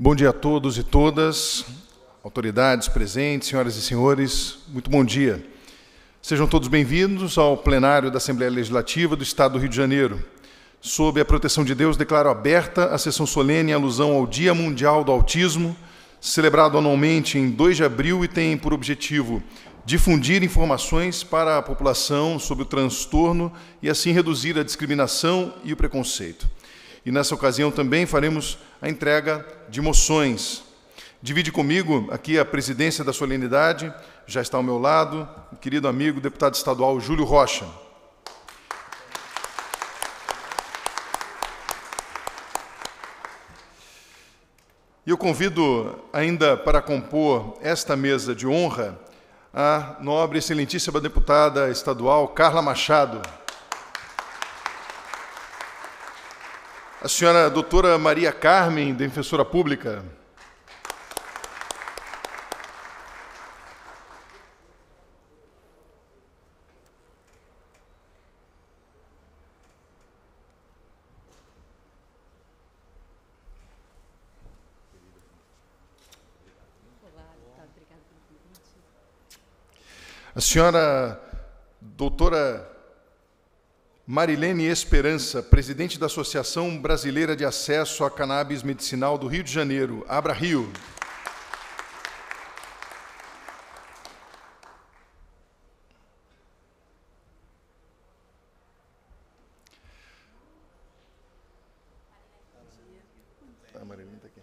Bom dia a todos e todas, autoridades presentes, senhoras e senhores, muito bom dia. Sejam todos bem-vindos ao plenário da Assembleia Legislativa do Estado do Rio de Janeiro. Sob a proteção de Deus, declaro aberta a sessão solene em alusão ao Dia Mundial do Autismo, celebrado anualmente em 2 de abril e tem por objetivo difundir informações para a população sobre o transtorno e assim reduzir a discriminação e o preconceito. E nessa ocasião também faremos a entrega de moções. Divide comigo aqui a presidência da solenidade, já está ao meu lado, o querido amigo, deputado estadual Júlio Rocha. E eu convido ainda para compor esta mesa de honra a nobre e excelentíssima deputada estadual Carla Machado, a senhora doutora Maria Carmen, defensora pública, a senhora doutora Marilene Esperança, presidente da Associação Brasileira de Acesso à Cannabis Medicinal do Rio de Janeiro, Abra Rio. A Marilene está aqui.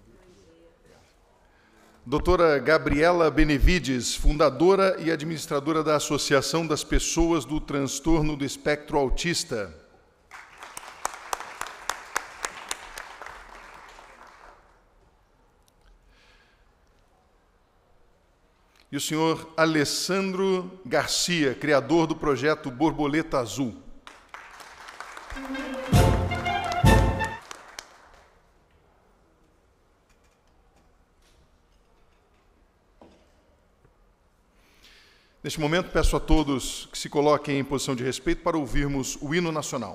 Doutora Gabriela Benevides, fundadora e administradora da Associação das Pessoas do Transtorno do Espectro Autista. E o senhor Alessandro Garcia, criador do projeto Borboleta Azul. Neste momento, peço a todos que se coloquem em posição de respeito para ouvirmos o hino nacional.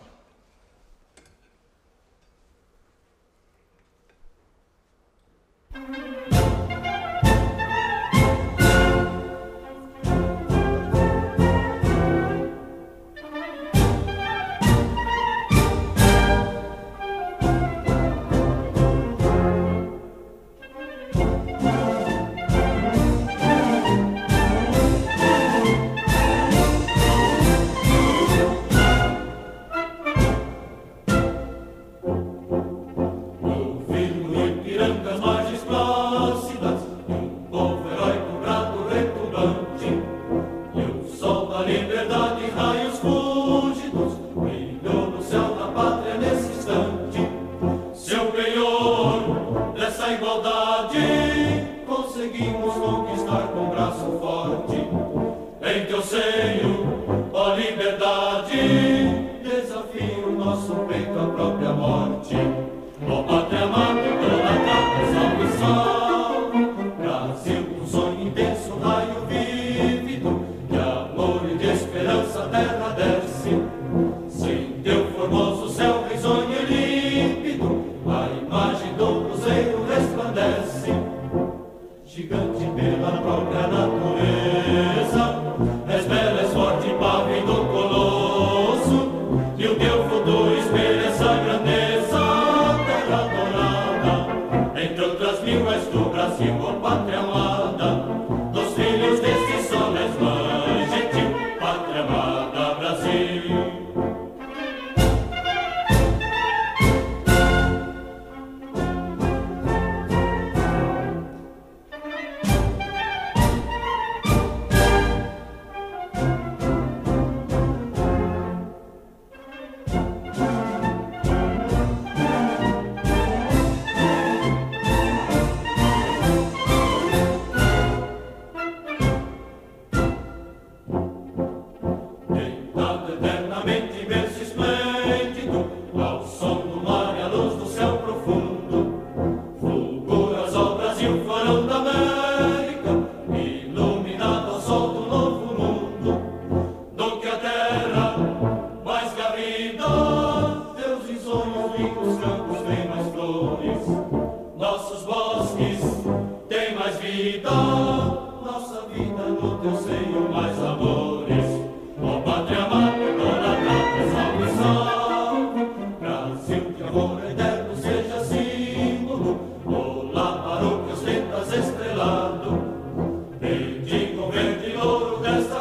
Esperança, grandeza, terra adorada.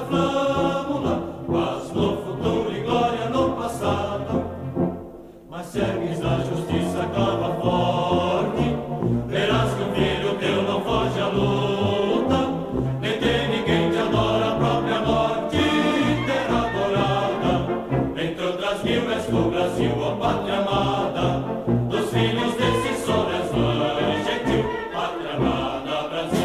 flâmula, faz no futuro e glória no passado. Mas segues a justiça, clama forte, verás que o filho teu não foge à luta, nem tem ninguém te adora, a própria morte terá adorada. Entre outras mil és do Brasil, ó pátria amada, dos filhos desse sol és mãe gentil, pátria amada Brasil.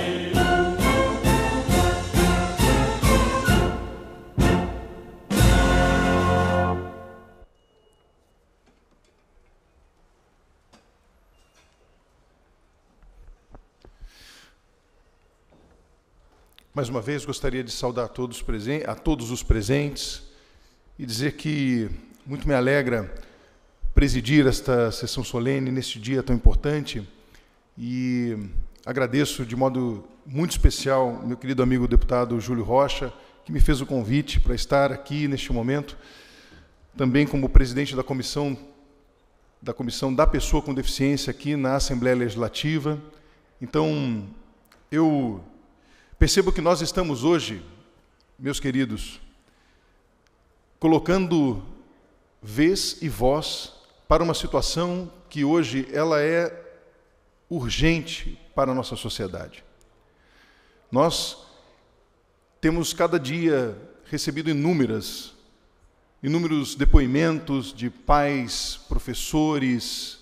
Mais uma vez, gostaria de saudar a todos os presentes e dizer que muito me alegra presidir esta sessão solene neste dia tão importante e agradeço de modo muito especial meu querido amigo deputado Júlio Rocha, que me fez o convite para estar aqui neste momento, também como presidente da comissão da pessoa com deficiência aqui na Assembleia Legislativa. Então, eu percebo que nós estamos hoje, meus queridos, colocando vez e voz para uma situação que hoje ela é urgente para a nossa sociedade. Nós temos cada dia recebido inúmeros depoimentos de pais, professores,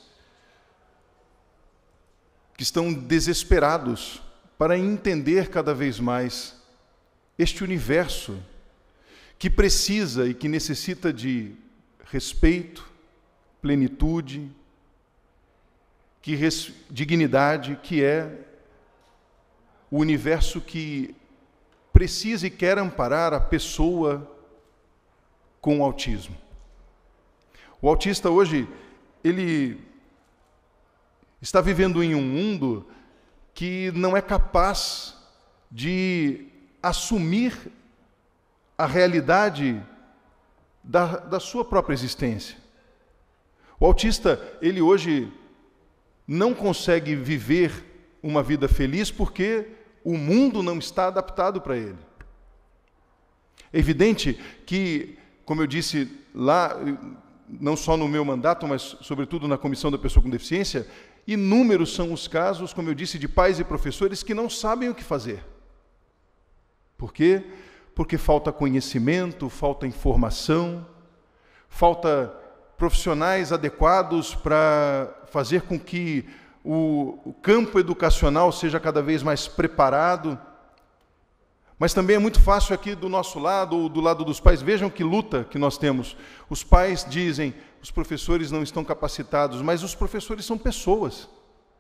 que estão desesperados para entender cada vez mais este universo que precisa e que necessita de respeito, plenitude, dignidade, que é o universo que precisa e quer amparar a pessoa com autismo. O autista hoje, ele está vivendo em um mundo que não é capaz de assumir a realidade da sua própria existência. O autista, ele hoje não consegue viver uma vida feliz porque o mundo não está adaptado para ele. É evidente que, como eu disse lá, não só no meu mandato, mas sobretudo na Comissão da Pessoa com Deficiência, inúmeros são os casos, como eu disse, de pais e professores que não sabem o que fazer. Por quê? Porque falta conhecimento, falta informação, falta profissionais adequados para fazer com que o campo educacional seja cada vez mais preparado. Mas também é muito fácil aqui do nosso lado, ou do lado dos pais, vejam que luta que nós temos. Os pais dizem, os professores não estão capacitados, mas os professores são pessoas.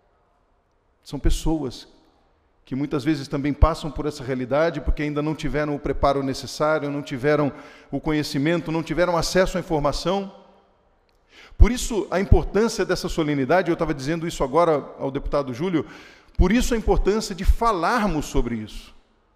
São pessoas que muitas vezes também passam por essa realidade, porque ainda não tiveram o preparo necessário, não tiveram o conhecimento, não tiveram acesso à informação. Por isso, a importância dessa solenidade, eu estava dizendo isso agora ao deputado Júlio, por isso a importância de falarmos sobre isso.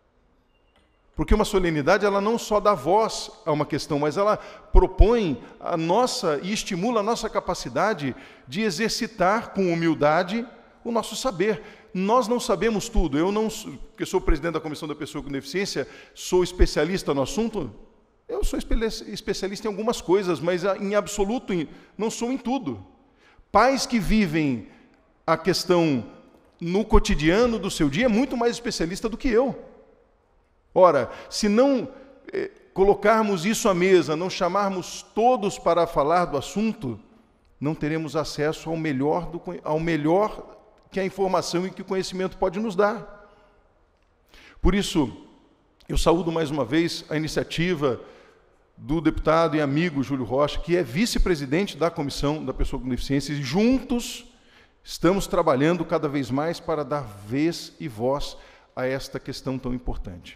Porque uma solenidade, ela não só dá voz a uma questão, mas ela propõe a nossa e estimula a nossa capacidade de exercitar com humildade o nosso saber. Nós não sabemos tudo. Eu não, porque sou presidente da Comissão da Pessoa com Deficiência, sou especialista no assunto. Eu sou especialista em algumas coisas, mas em absoluto não sou em tudo. Pais que vivem a questão no cotidiano do seu dia é muito mais especialista do que eu. Ora, se não colocarmos isso à mesa, não chamarmos todos para falar do assunto, não teremos acesso ao melhor que a informação e que o conhecimento pode nos dar. Por isso, eu saúdo mais uma vez a iniciativa do deputado e amigo Júlio Rocha, que é vice-presidente da Comissão da Pessoa com Deficiência, e juntos estamos trabalhando cada vez mais para dar vez e voz a esta questão tão importante.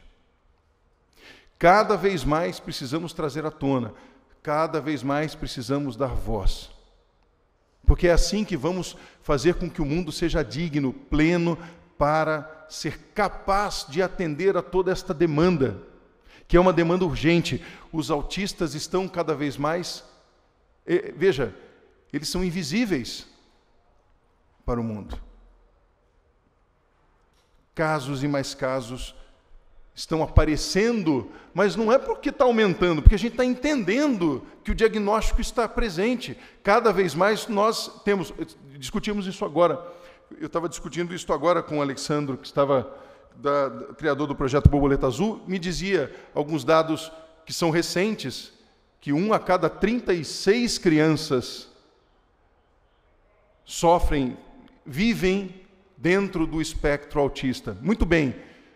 Cada vez mais precisamos trazer à tona, cada vez mais precisamos dar voz. Porque é assim que vamos fazer com que o mundo seja digno, pleno, para ser capaz de atender a toda esta demanda, que é uma demanda urgente. Os autistas estão cada vez mais... Veja, eles são invisíveis para o mundo. Casos e mais casos estão aparecendo, mas não é porque está aumentando, porque a gente está entendendo que o diagnóstico está presente. Cada vez mais nós discutimos isso agora. Eu estava discutindo isso agora com o Alexandro, que estava criador do projeto Borboleta Azul, me dizia alguns dados que são recentes, que 1 a cada 36 crianças vivem dentro do espectro autista. Muito bem.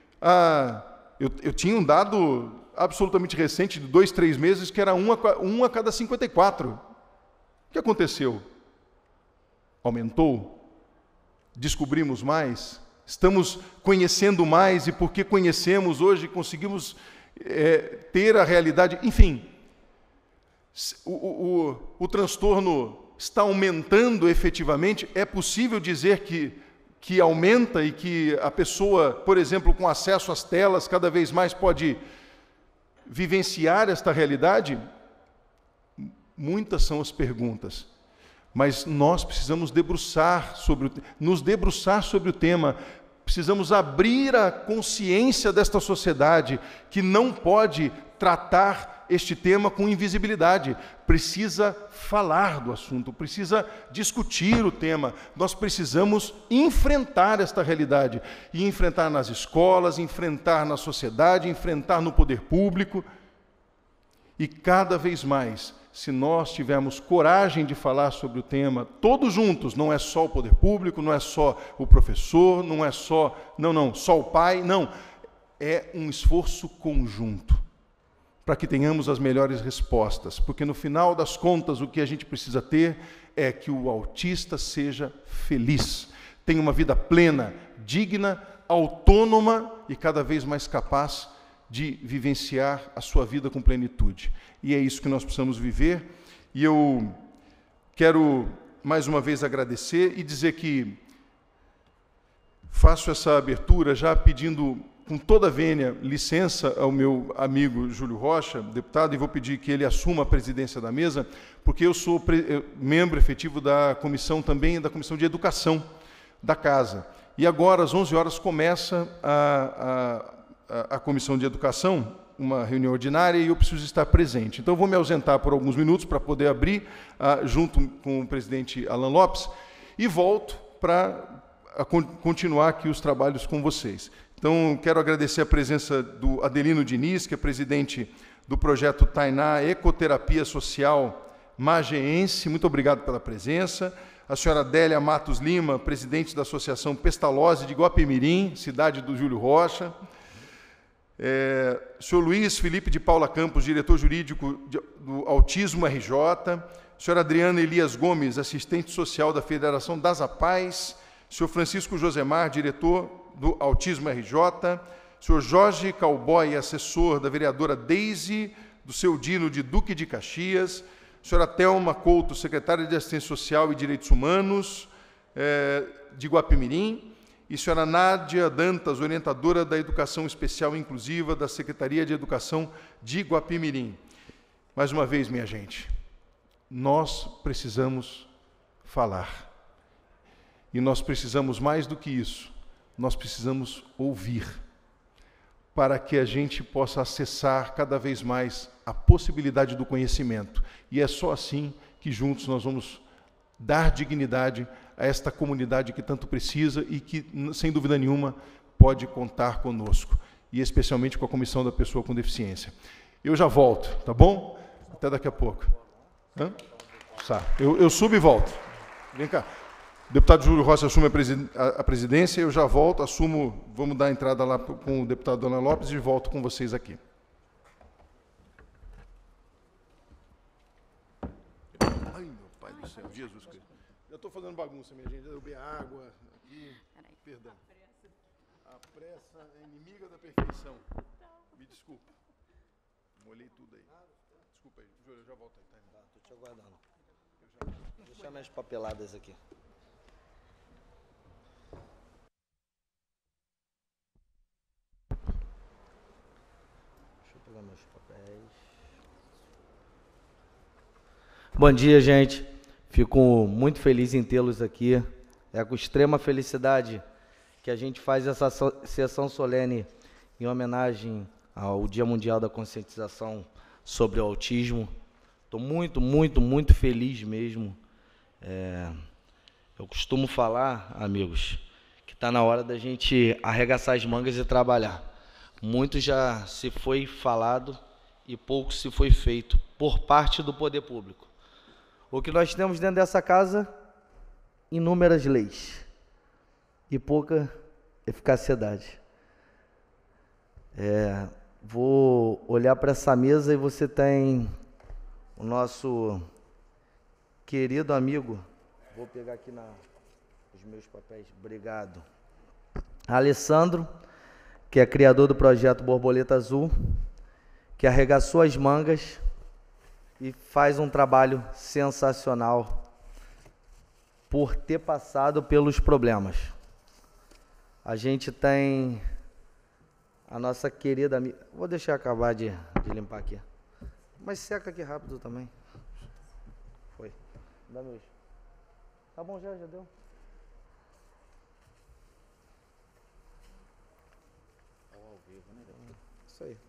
Eu tinha um dado absolutamente recente, de 2, 3 meses, que era 1 a cada 54. O que aconteceu? Aumentou? Descobrimos mais? Estamos conhecendo mais, e porque conhecemos hoje, conseguimos ter a realidade. Enfim, o transtorno está aumentando efetivamente. É possível dizer que aumenta e que a pessoa, por exemplo, com acesso às telas, cada vez mais pode vivenciar esta realidade? Muitas são as perguntas, mas nós precisamos nos debruçar sobre o tema, precisamos abrir a consciência desta sociedade que não pode tratar este tema com invisibilidade, precisa falar do assunto, precisa discutir o tema. Nós precisamos enfrentar esta realidade, e enfrentar nas escolas, enfrentar na sociedade, enfrentar no poder público. E cada vez mais, se nós tivermos coragem de falar sobre o tema, todos juntos, não é só o poder público, não é só o professor, não é só o pai, não, é um esforço conjunto, para que tenhamos as melhores respostas, porque no final das contas o que a gente precisa ter é que o autista seja feliz, tenha uma vida plena, digna, autônoma e cada vez mais capaz de vivenciar a sua vida com plenitude. E é isso que nós precisamos viver. E eu quero mais uma vez agradecer e dizer que faço essa abertura já pedindo com toda a vênia licença ao meu amigo Júlio Rocha, deputado, e vou pedir que ele assuma a presidência da mesa, porque eu sou membro efetivo da comissão também, da Comissão de Educação da Casa. E agora, às 11 horas, começa a Comissão de Educação, uma reunião ordinária, e eu preciso estar presente. Então, eu vou me ausentar por alguns minutos para poder abrir, junto com o presidente Alan Lopes, e volto para continuar aqui os trabalhos com vocês. Então, quero agradecer a presença do Adelino Diniz, que é presidente do projeto Tainá Ecoterapia Social Mageense. Muito obrigado pela presença. A senhora Adélia Matos Lima, presidente da Associação Pestalozzi de Guapimirim, cidade do Júlio Rocha. Senhor Luiz Felipe de Paula Campos, diretor jurídico do Autismo RJ. Senhora Adriana Elias Gomes, assistente social da Federação das APAES. Senhor Francisco Josemar, diretor do Autismo RJ, senhor Jorge Cowboy, assessor da vereadora Deise, do seu Dino de Duque de Caxias, senhora Thelma Couto, secretária de Assistência Social e Direitos Humanos de Guapimirim, e senhora Nádia Dantas, orientadora da Educação Especial Inclusiva da Secretaria de Educação de Guapimirim. Mais uma vez, minha gente, nós precisamos falar. E nós precisamos mais do que isso. Nós precisamos ouvir, para que a gente possa acessar cada vez mais a possibilidade do conhecimento. E é só assim que juntos nós vamos dar dignidade a esta comunidade que tanto precisa e que, sem dúvida nenhuma, pode contar conosco, e especialmente com a Comissão da Pessoa com Deficiência. Eu já volto, tá bom? Até daqui a pouco. Tá. Eu subo e volto. Vem cá. O deputado Júlio Rocha assume a presidência, eu já volto, vamos dar a entrada lá com o deputado Alan Lopes e volto com vocês aqui. Ai, meu pai do céu, Jesus Cristo. Já estou fazendo bagunça, minha gente, eu bebi água aqui, perdão. A pressa é inimiga da perfeição. Me desculpa. Molhei tudo aí. Desculpa aí, Júlio, eu já volto aí. Tá, estou te aguardando. Vou deixar minhas papeladas aqui. Meus papéis. Bom dia, gente. Fico muito feliz em tê-los aqui. É com extrema felicidade que a gente faz essa sessão solene em homenagem ao Dia Mundial da Conscientização sobre o Autismo. Estou muito feliz mesmo. Eu costumo falar, amigos, que está na hora da gente arregaçar as mangas e trabalhar. Muito já se foi falado e pouco se foi feito por parte do poder público. O que nós temos dentro dessa casa, inúmeras leis e pouca eficacidade. Vou olhar para essa mesa e você tem o nosso querido amigo, vou pegar aqui os meus papéis, obrigado, Alessandro, que é criador do projeto Borboleta Azul, que arregaçou as mangas e faz um trabalho sensacional por ter passado pelos problemas. A gente tem a nossa querida amiga, vou deixar acabar de limpar aqui, mas seca aqui rápido também. Foi. Dá meu. Tá bom, já deu. Ao vivo, né? Isso aí.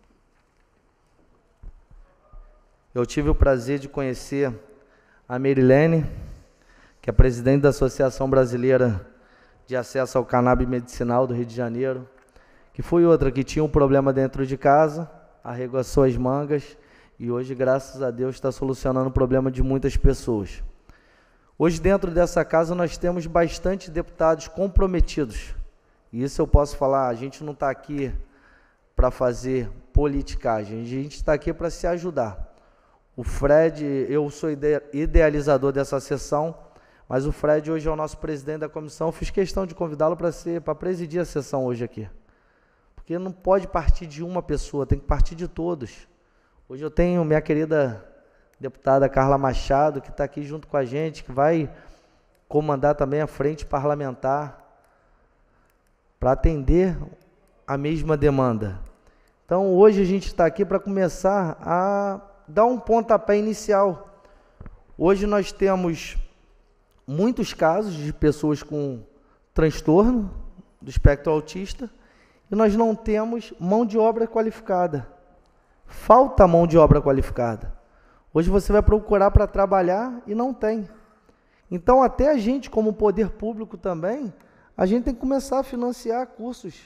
Eu tive o prazer de conhecer a Merilene, que é presidente da Associação Brasileira de Acesso ao Cannabis Medicinal do Rio de Janeiro, que foi outra que tinha um problema dentro de casa, arregaçou as mangas e hoje, graças a Deus, está solucionando o problema de muitas pessoas. Hoje, dentro dessa casa, nós temos bastante deputados comprometidos. E isso eu posso falar, a gente não está aqui para fazer politicagem, a gente está aqui para se ajudar. O Fred, eu sou idealizador dessa sessão, mas o Fred hoje é o nosso presidente da comissão. Eu fiz questão de convidá-lo para presidir a sessão hoje aqui. Porque não pode partir de uma pessoa, tem que partir de todos. Hoje eu tenho minha querida deputada Carla Machado, que está aqui junto com a gente, que vai comandar também a frente parlamentar para atender a mesma demanda. Então, hoje a gente está aqui para começar a dar um pontapé inicial. Hoje nós temos muitos casos de pessoas com transtorno do espectro autista e nós não temos mão de obra qualificada. Falta mão de obra qualificada. Hoje você vai procurar para trabalhar e não tem. Então, até a gente, como poder público também, a gente tem que começar a financiar cursos.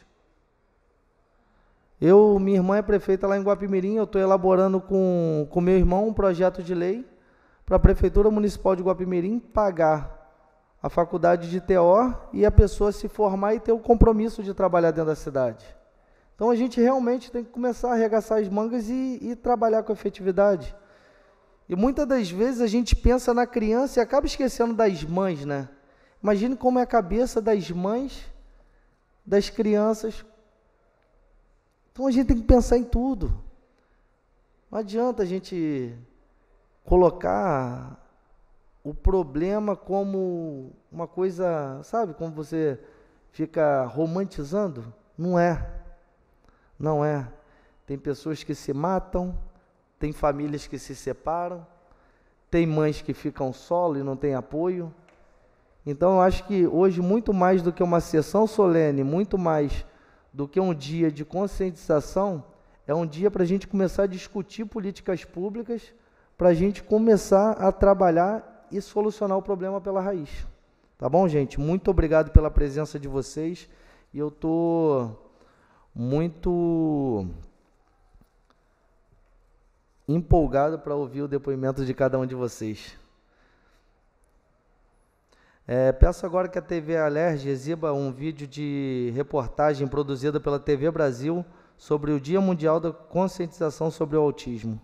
Minha irmã é prefeita lá em Guapimirim, eu estou elaborando com meu irmão um projeto de lei para a Prefeitura Municipal de Guapimirim pagar a faculdade de TO e a pessoa se formar e ter o compromisso de trabalhar dentro da cidade. Então, a gente realmente tem que começar a arregaçar as mangas e trabalhar com efetividade. E muitas das vezes a gente pensa na criança e acaba esquecendo das mães, né? Imagine como é a cabeça das mães, das crianças. Então a gente tem que pensar em tudo. Não adianta a gente colocar o problema como uma coisa, sabe, como você fica romantizando. Não é. Não é. Tem pessoas que se matam, tem famílias que se separam, tem mães que ficam solo e não têm apoio. Então, eu acho que hoje, muito mais do que uma sessão solene, muito mais do que um dia de conscientização, é um dia para a gente começar a discutir políticas públicas, para a gente começar a trabalhar e solucionar o problema pela raiz. Tá bom, gente? Muito obrigado pela presença de vocês. E eu estou muito empolgado para ouvir o depoimento de cada um de vocês. Peço agora que a TV Alerj exiba um vídeo de reportagem produzida pela TV Brasil sobre o Dia Mundial da Conscientização sobre o Autismo.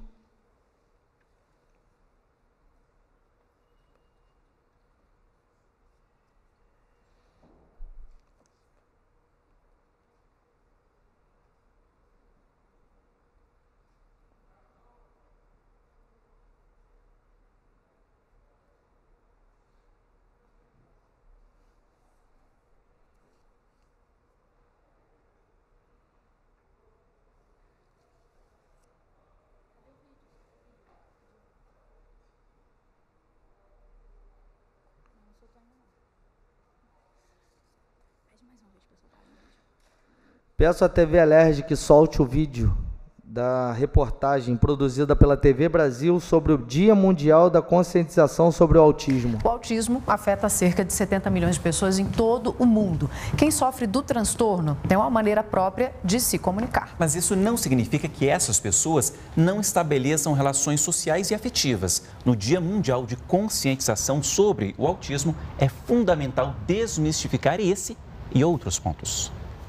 Peço à TV Alerj que solte o vídeo da reportagem produzida pela TV Brasil sobre o Dia Mundial da Conscientização sobre o Autismo. O autismo afeta cerca de 70 milhões de pessoas em todo o mundo. Quem sofre do transtorno tem uma maneira própria de se comunicar. Mas isso não significa que essas pessoas não estabeleçam relações sociais e afetivas. No Dia Mundial de Conscientização sobre o Autismo, é fundamental desmistificar esse e outros pontos.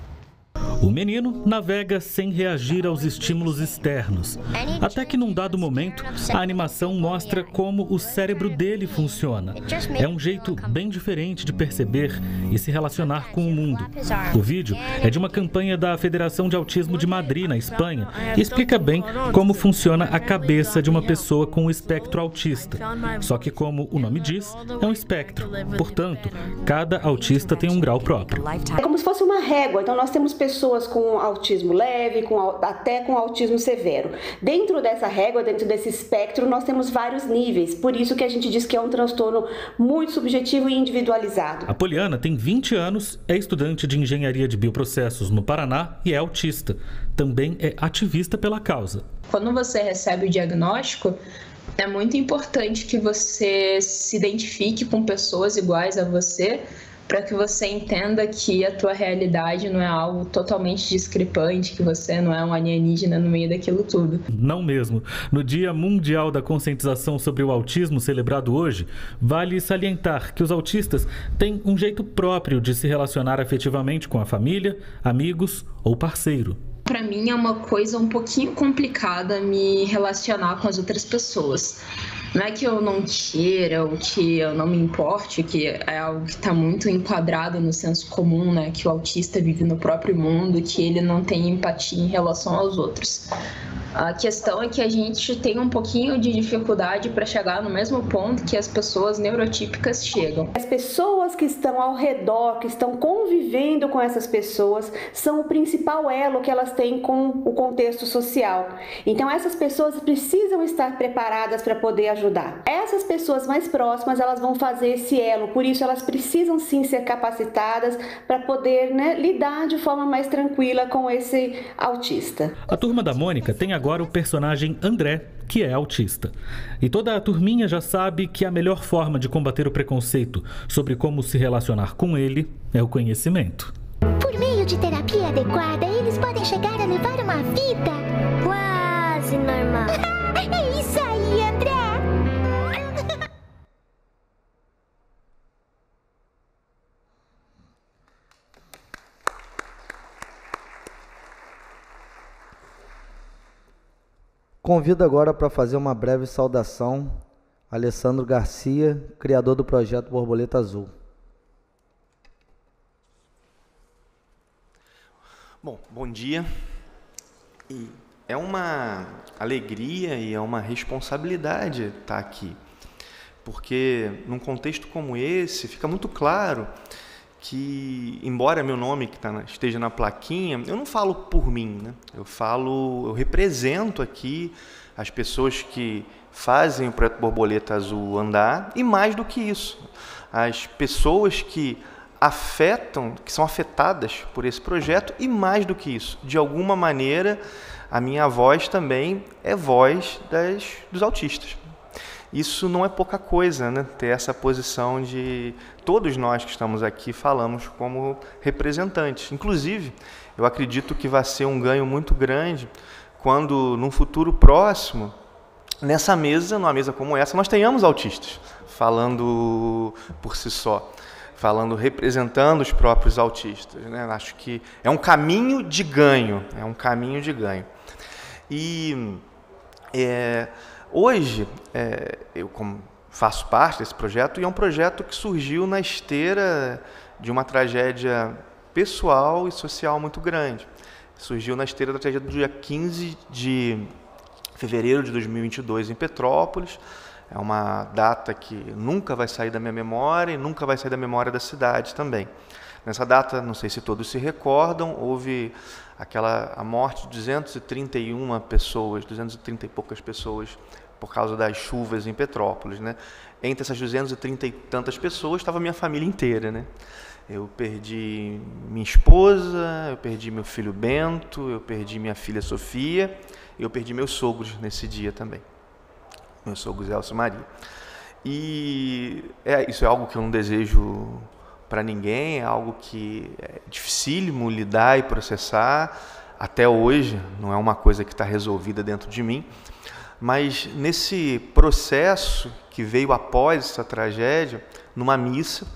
O menino navega sem reagir aos estímulos externos, até que num dado momento a animação mostra como o cérebro dele funciona. É um jeito bem diferente de perceber e se relacionar com o mundo. O vídeo é de uma campanha da Federação de Autismo de Madrid, na Espanha, e explica bem como funciona a cabeça de uma pessoa com o espectro autista. Só que, como o nome diz, é um espectro. Portanto, cada autista tem um grau próprio. É como se fosse uma régua, então nós temos pessoas com autismo leve, até com autismo severo. Dentro dessa régua, dentro desse espectro, nós temos vários níveis, por isso que a gente diz que é um transtorno muito subjetivo e individualizado. A Poliana tem 20 anos, é estudante de engenharia de bioprocessos no Paraná e é autista. Também é ativista pela causa. Quando você recebe o diagnóstico, é muito importante que você se identifique com pessoas iguais a você, para que você entenda que a tua realidade não é algo totalmente discrepante, que você não é um alienígena no meio daquilo tudo. Não mesmo. No Dia Mundial da Conscientização sobre o Autismo, celebrado hoje, vale salientar que os autistas têm um jeito próprio de se relacionar afetivamente com a família, amigos ou parceiro. Para mim é uma coisa um pouquinho complicada me relacionar com as outras pessoas. Não é que eu não queira ou que eu não me importe, que é algo que está muito enquadrado no senso comum, né? Que o autista vive no próprio mundo, que ele não tem empatia em relação aos outros. A questão é que a gente tem um pouquinho de dificuldade para chegar no mesmo ponto que as pessoas neurotípicas chegam. As pessoas que estão ao redor, que estão convivendo com essas pessoas, são o principal elo que elas têm com o contexto social. Então essas pessoas precisam estar preparadas para poder ajudar. Essas pessoas mais próximas, elas vão fazer esse elo, por isso elas precisam sim ser capacitadas para poder, lidar de forma mais tranquila com esse autista. A Turma da Mônica tem agora o personagem André, que é autista. E toda a turminha já sabe que a melhor forma de combater o preconceito sobre como se relacionar com ele é o conhecimento. Por meio de terapia adequada, eles podem chegar a levar uma vida quase normal. É isso aí, André! Convido agora para fazer uma breve saudação Alessandro Garcia, criador do projeto Borboleta Azul. Bom dia. E é uma alegria e é uma responsabilidade estar aqui, porque num contexto como esse fica muito claro que, embora meu nome esteja na plaquinha, eu não falo por mim, né? Eu represento aqui as pessoas que fazem o Projeto Borboleta Azul andar, e mais do que isso, as pessoas que são afetadas por esse projeto, e mais do que isso, de alguma maneira, a minha voz também é voz dos autistas. Isso não é pouca coisa, né? Ter essa posição de todos nós que estamos aqui falamos como representantes. Inclusive, eu acredito que vai ser um ganho muito grande quando, num futuro próximo, numa mesa como essa, nós tenhamos autistas falando por si só, representando os próprios autistas, né? Acho que é um caminho de ganho, E hoje, eu faço parte desse projeto, e é um projeto que surgiu na esteira de uma tragédia pessoal e social muito grande. Surgiu na esteira da tragédia do dia 15 de fevereiro de 2022 em Petrópolis. É uma data que nunca vai sair da minha memória e nunca vai sair da memória da cidade também. Nessa data, não sei se todos se recordam, houve a morte de 231 pessoas, 230 e poucas pessoas, por causa das chuvas em Petrópolis, né? Entre essas 230 e tantas pessoas estava a minha família inteira, né? Eu perdi minha esposa, eu perdi meu filho Bento, eu perdi minha filha Sofia, e eu perdi meus sogros nesse dia também, meus sogros Elcio e Maria. E isso é algo que eu não desejo para ninguém, é algo que é dificílimo lidar e processar, até hoje, não é uma coisa que está resolvida dentro de mim, mas nesse processo que veio após essa tragédia, numa missa,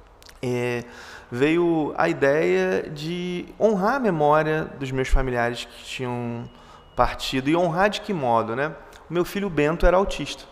veio a ideia de honrar a memória dos meus familiares que tinham partido. E honrar de que modo, né? O meu filho Bento era autista.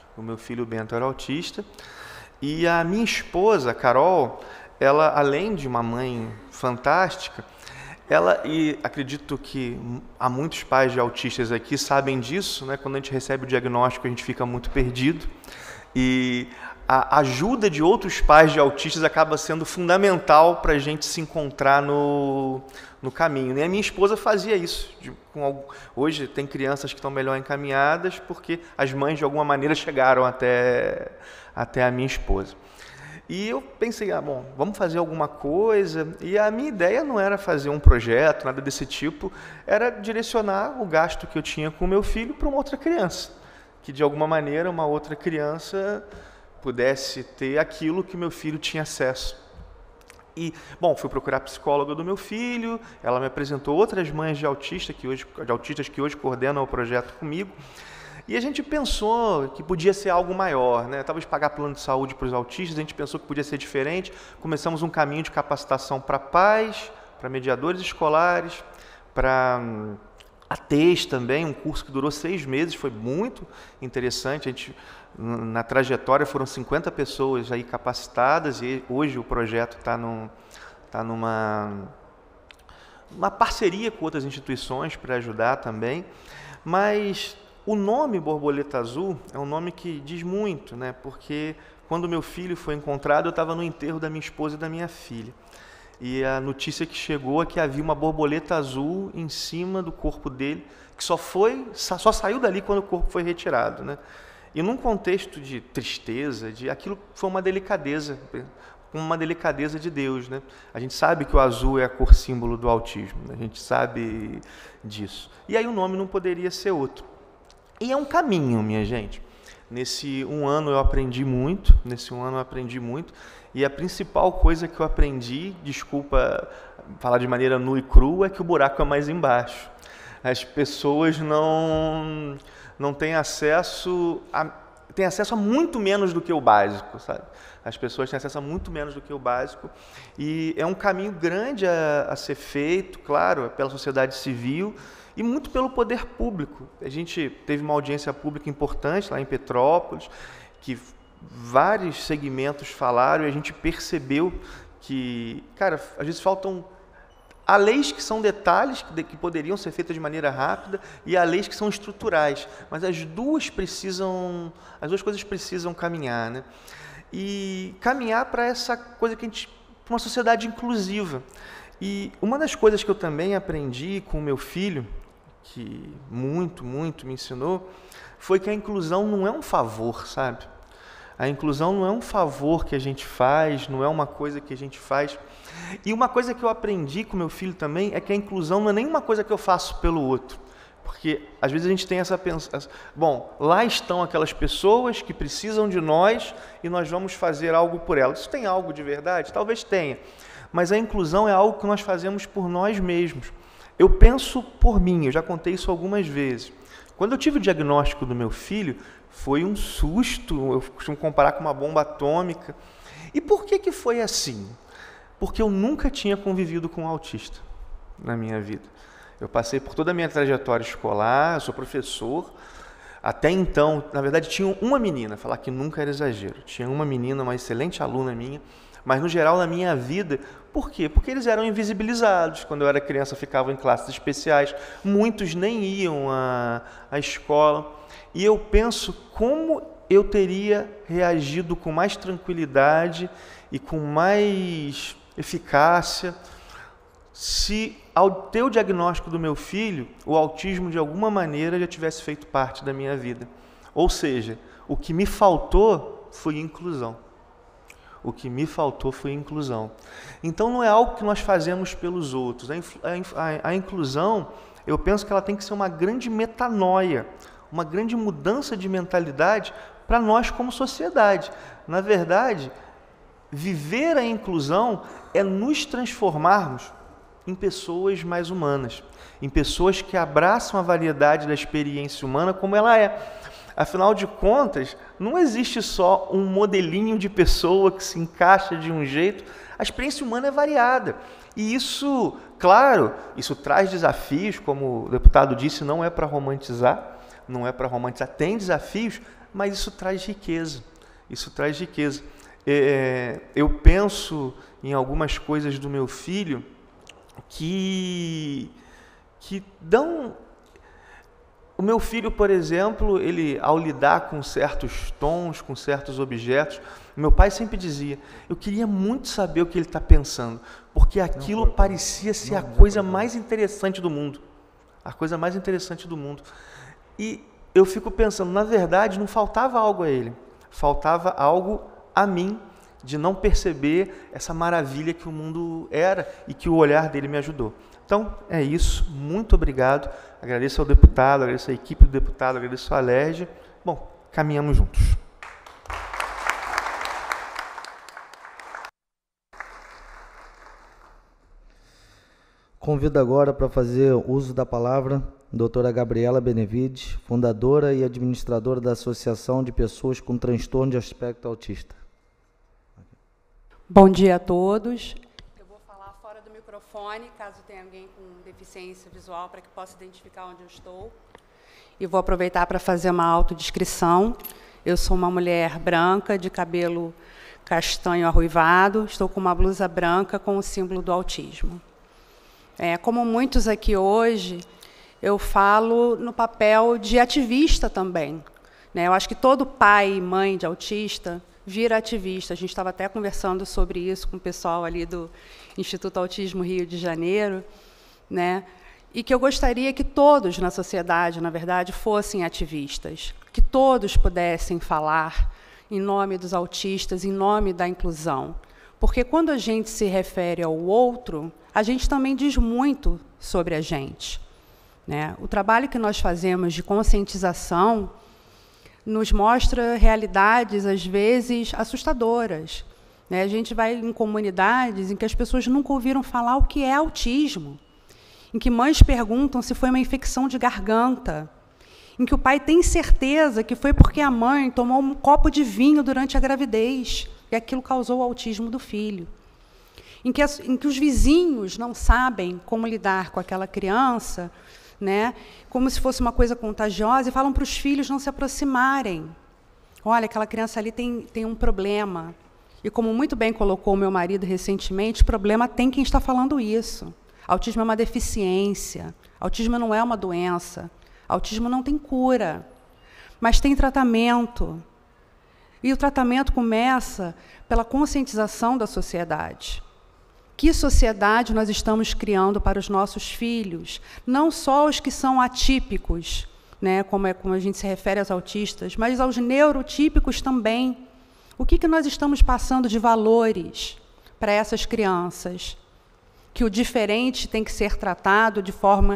E a minha esposa, Carol, ela, além de uma mãe fantástica, e acredito que há muitos pais de autistas aqui sabem disso, né? Quando a gente recebe o diagnóstico, a gente fica muito perdido. E a ajuda de outros pais de autistas acaba sendo fundamental para a gente se encontrar no caminho. E a minha esposa fazia isso. Hoje tem crianças que estão melhor encaminhadas porque as mães, de alguma maneira, chegaram até a minha esposa. E eu pensei, vamos fazer alguma coisa. E a minha ideia não era fazer um projeto, nada desse tipo, era direcionar o gasto que eu tinha com o meu filho para uma outra criança. Que, de alguma maneira, uma outra criança pudesse ter aquilo que meu filho tinha acesso. E, fui procurar a psicóloga do meu filho, ela me apresentou outras mães de autistas que hoje coordenam o projeto comigo, e a gente pensou que podia ser algo maior, né? Talvez pagar plano de saúde para os autistas, a gente pensou que podia ser diferente, começamos um caminho de capacitação para pais, para mediadores escolares, para ATs também, um curso que durou 6 meses, foi muito interessante. Na trajetória foram 50 pessoas aí capacitadas e hoje o projeto está numa parceria com outras instituições para ajudar também. Mas o nome Borboleta Azul é um nome que diz muito, né? Porque quando meu filho foi encontrado, eu estava no enterro da minha esposa e da minha filha. E a notícia que chegou é que havia uma borboleta azul em cima do corpo dele, que só saiu dali quando o corpo foi retirado, né? E num contexto de tristeza, aquilo foi uma delicadeza de Deus, né? A gente sabe que o azul é a cor símbolo do autismo, né? A gente sabe disso. E aí o nome não poderia ser outro. E é um caminho, minha gente. Nesse um ano eu aprendi muito, e a principal coisa que eu aprendi, desculpa falar de maneira nua e crua, é que o buraco é mais embaixo. As pessoas não têm acesso a muito menos do que o básico, sabe? As pessoas têm acesso a muito menos do que o básico, e é um caminho grande a ser feito, claro, pela sociedade civil, e muito pelo poder público. A gente teve uma audiência pública importante lá em Petrópolis, que vários segmentos falaram, e a gente percebeu que, às vezes há leis que são detalhes, que poderiam ser feitas de maneira rápida, e há leis que são estruturais, mas as duas coisas precisam caminhar, né? E caminhar para essa coisa para uma sociedade inclusiva. E uma das coisas que eu também aprendi com o meu filho, que muito, muito me ensinou, foi que a inclusão não é um favor, sabe? A inclusão não é um favor que a gente faz, não é uma coisa que a gente faz. E uma coisa que eu aprendi com meu filho também é que a inclusão não é nem uma coisa que eu faço pelo outro. Porque às vezes a gente tem essa pensação, lá estão aquelas pessoas que precisam de nós e nós vamos fazer algo por elas. Isso tem algo de verdade? Talvez tenha. Mas a inclusão é algo que nós fazemos por nós mesmos. Eu penso por mim, eu já contei isso algumas vezes. Quando eu tive o diagnóstico do meu filho, foi um susto, eu costumo comparar com uma bomba atômica. E por que foi assim? Porque eu nunca tinha convivido com um autista na minha vida. Eu passei por toda a minha trajetória escolar, eu sou professor. Até então, na verdade, tinha uma menina, falar que nunca era exagero. Tinha uma menina, uma excelente aluna minha, mas no geral na minha vida, por quê? Porque eles eram invisibilizados. Quando eu era criança, ficavam em classes especiais, muitos nem iam à escola. E eu penso como eu teria reagido com mais tranquilidade e com mais eficácia, se ao ter o diagnóstico do meu filho, o autismo de alguma maneira já tivesse feito parte da minha vida. Ou seja, o que me faltou foi inclusão. O que me faltou foi inclusão. Então não é algo que nós fazemos pelos outros. A inclusão, eu penso que ela tem que ser uma grande metanoia, uma grande mudança de mentalidade para nós como sociedade. Na verdade, viver a inclusão é nos transformarmos em pessoas mais humanas, em pessoas que abraçam a variedade da experiência humana como ela é. Afinal de contas, não existe só um modelinho de pessoa que se encaixa de um jeito, a experiência humana é variada. E isso, claro, isso traz desafios, como o deputado disse, não é para romantizar, tem desafios, mas isso traz riqueza, Eu penso em algumas coisas do meu filho que dão... O meu filho, por exemplo, ele, ao lidar com certos tons, com certos objetos, meu pai sempre dizia, eu queria muito saber o que ele está pensando, porque aquilo parecia ser a coisa mais interessante do mundo. A coisa mais interessante do mundo. E eu fico pensando, na verdade, não faltava algo a ele, faltava algo a mim, de não perceber essa maravilha que o mundo era e que o olhar dele me ajudou. Então, é isso. Muito obrigado. Agradeço ao deputado, agradeço à equipe do deputado, agradeço à Alerj. Bom, caminhamos juntos. Convido agora para fazer uso da palavra a doutora Gabriela Benevides, fundadora e administradora da Associação de Pessoas com Transtorno de Espectro Autista. Bom dia a todos. Eu vou falar fora do microfone, caso tenha alguém com deficiência visual, para que possa identificar onde eu estou. E vou aproveitar para fazer uma autodescrição. Eu sou uma mulher branca, de cabelo castanho arruivado, estou com uma blusa branca com o símbolo do autismo. Como muitos aqui hoje, eu falo no papel de ativista também. Eu acho que todo pai e mãe de autista vira ativista. A gente estava até conversando sobre isso com o pessoal ali do Instituto Autismo Rio de Janeiro, e que eu gostaria que todos na sociedade, na verdade, fossem ativistas, que todos pudessem falar em nome dos autistas, em nome da inclusão. Porque quando a gente se refere ao outro, a gente também diz muito sobre a gente. O trabalho que nós fazemos de conscientização nos mostra realidades, às vezes, assustadoras. A gente vai em comunidades em que as pessoas nunca ouviram falar o que é autismo, em que mães perguntam se foi uma infecção de garganta, em que o pai tem certeza que foi porque a mãe tomou um copo de vinho durante a gravidez, e aquilo causou o autismo do filho. Em que os vizinhos não sabem como lidar com aquela criança, como se fosse uma coisa contagiosa, e falam para os filhos não se aproximarem. Olha, aquela criança ali tem um problema. E como muito bem colocou o meu marido recentemente, problema tem quem está falando isso. Autismo é uma deficiência. Autismo não é uma doença. Autismo não tem cura. Mas tem tratamento. E o tratamento começa pela conscientização da sociedade. Que sociedade nós estamos criando para os nossos filhos? Não só os que são atípicos, como a gente se refere aos autistas, mas aos neurotípicos também. O que nós estamos passando de valores para essas crianças? Que o diferente tem que ser tratado de forma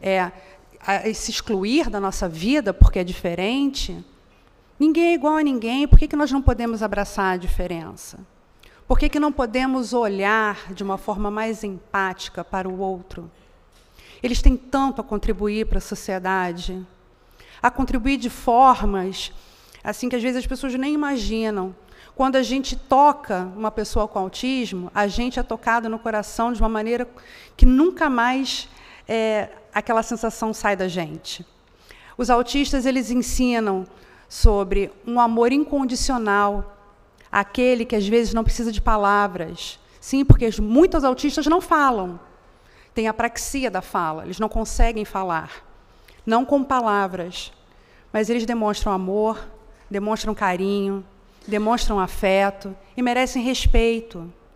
a se excluir da nossa vida porque é diferente? Ninguém é igual a ninguém. Por que nós não podemos abraçar a diferença? Por que não podemos olhar de uma forma mais empática para o outro? Eles têm tanto a contribuir para a sociedade, a contribuir de formas assim que às vezes as pessoas nem imaginam. Quando a gente toca uma pessoa com autismo, a gente é tocado no coração de uma maneira que nunca mais aquela sensação sai da gente. Os autistas, eles ensinam sobre um amor incondicional, aquele que, às vezes, não precisa de palavras. Sim, porque muitos autistas não falam. Tem apraxia da fala, eles não conseguem falar. Não com palavras, mas eles demonstram amor, demonstram carinho, demonstram afeto e merecem respeito.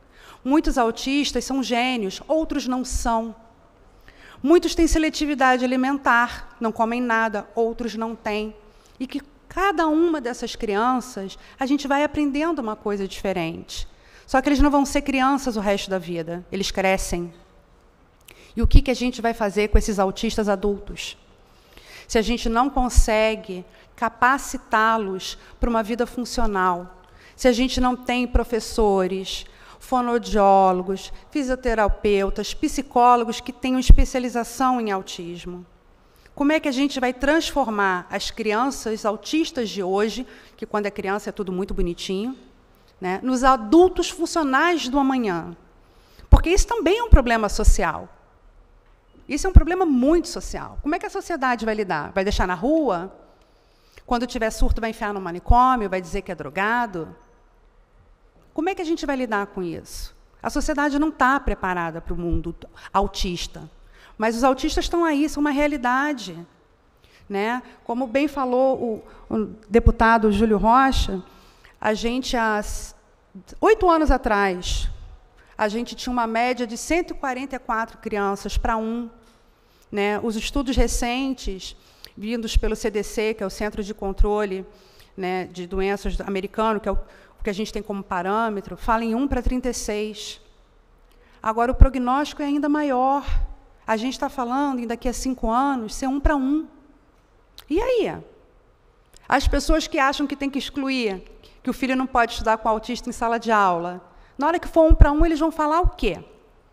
Muitos autistas são gênios, outros não são. Muitos têm seletividade alimentar, não comem nada, outros não têm. E que cada uma dessas crianças, a gente vai aprendendo uma coisa diferente. Só que eles não vão ser crianças o resto da vida, eles crescem. E o que a gente vai fazer com esses autistas adultos? Se a gente não consegue capacitá-los para uma vida funcional, se a gente não tem professores, fonoaudiólogos, fisioterapeutas, psicólogos que tenham especialização em autismo. Como é que a gente vai transformar as crianças autistas de hoje, que quando é criança é tudo muito bonitinho, né, nos adultos funcionais do amanhã? Porque isso também é um problema social. Isso é um problema muito social. Como é que a sociedade vai lidar? Vai deixar na rua? Quando tiver surto, vai enfiar no manicômio, vai dizer que é drogado? Como é que a gente vai lidar com isso? A sociedade não está preparada para o mundo autista, mas os autistas estão aí, são uma realidade. Né? Como bem falou o deputado Júlio Rocha, a gente, há 8 anos atrás, a gente tinha uma média de 144 crianças para 1. Né? Os estudos recentes, vindos pelo CDC, que é o Centro de Controle, né, de Doenças americano, que é o que a gente tem como parâmetro, fala em 1 para 36. Agora, o prognóstico é ainda maior. A gente está falando, em daqui a 5 anos, ser 1 para 1. E aí? As pessoas que acham que tem que excluir, que o filho não pode estudar com autista em sala de aula, na hora que for 1 para 1, eles vão falar o quê?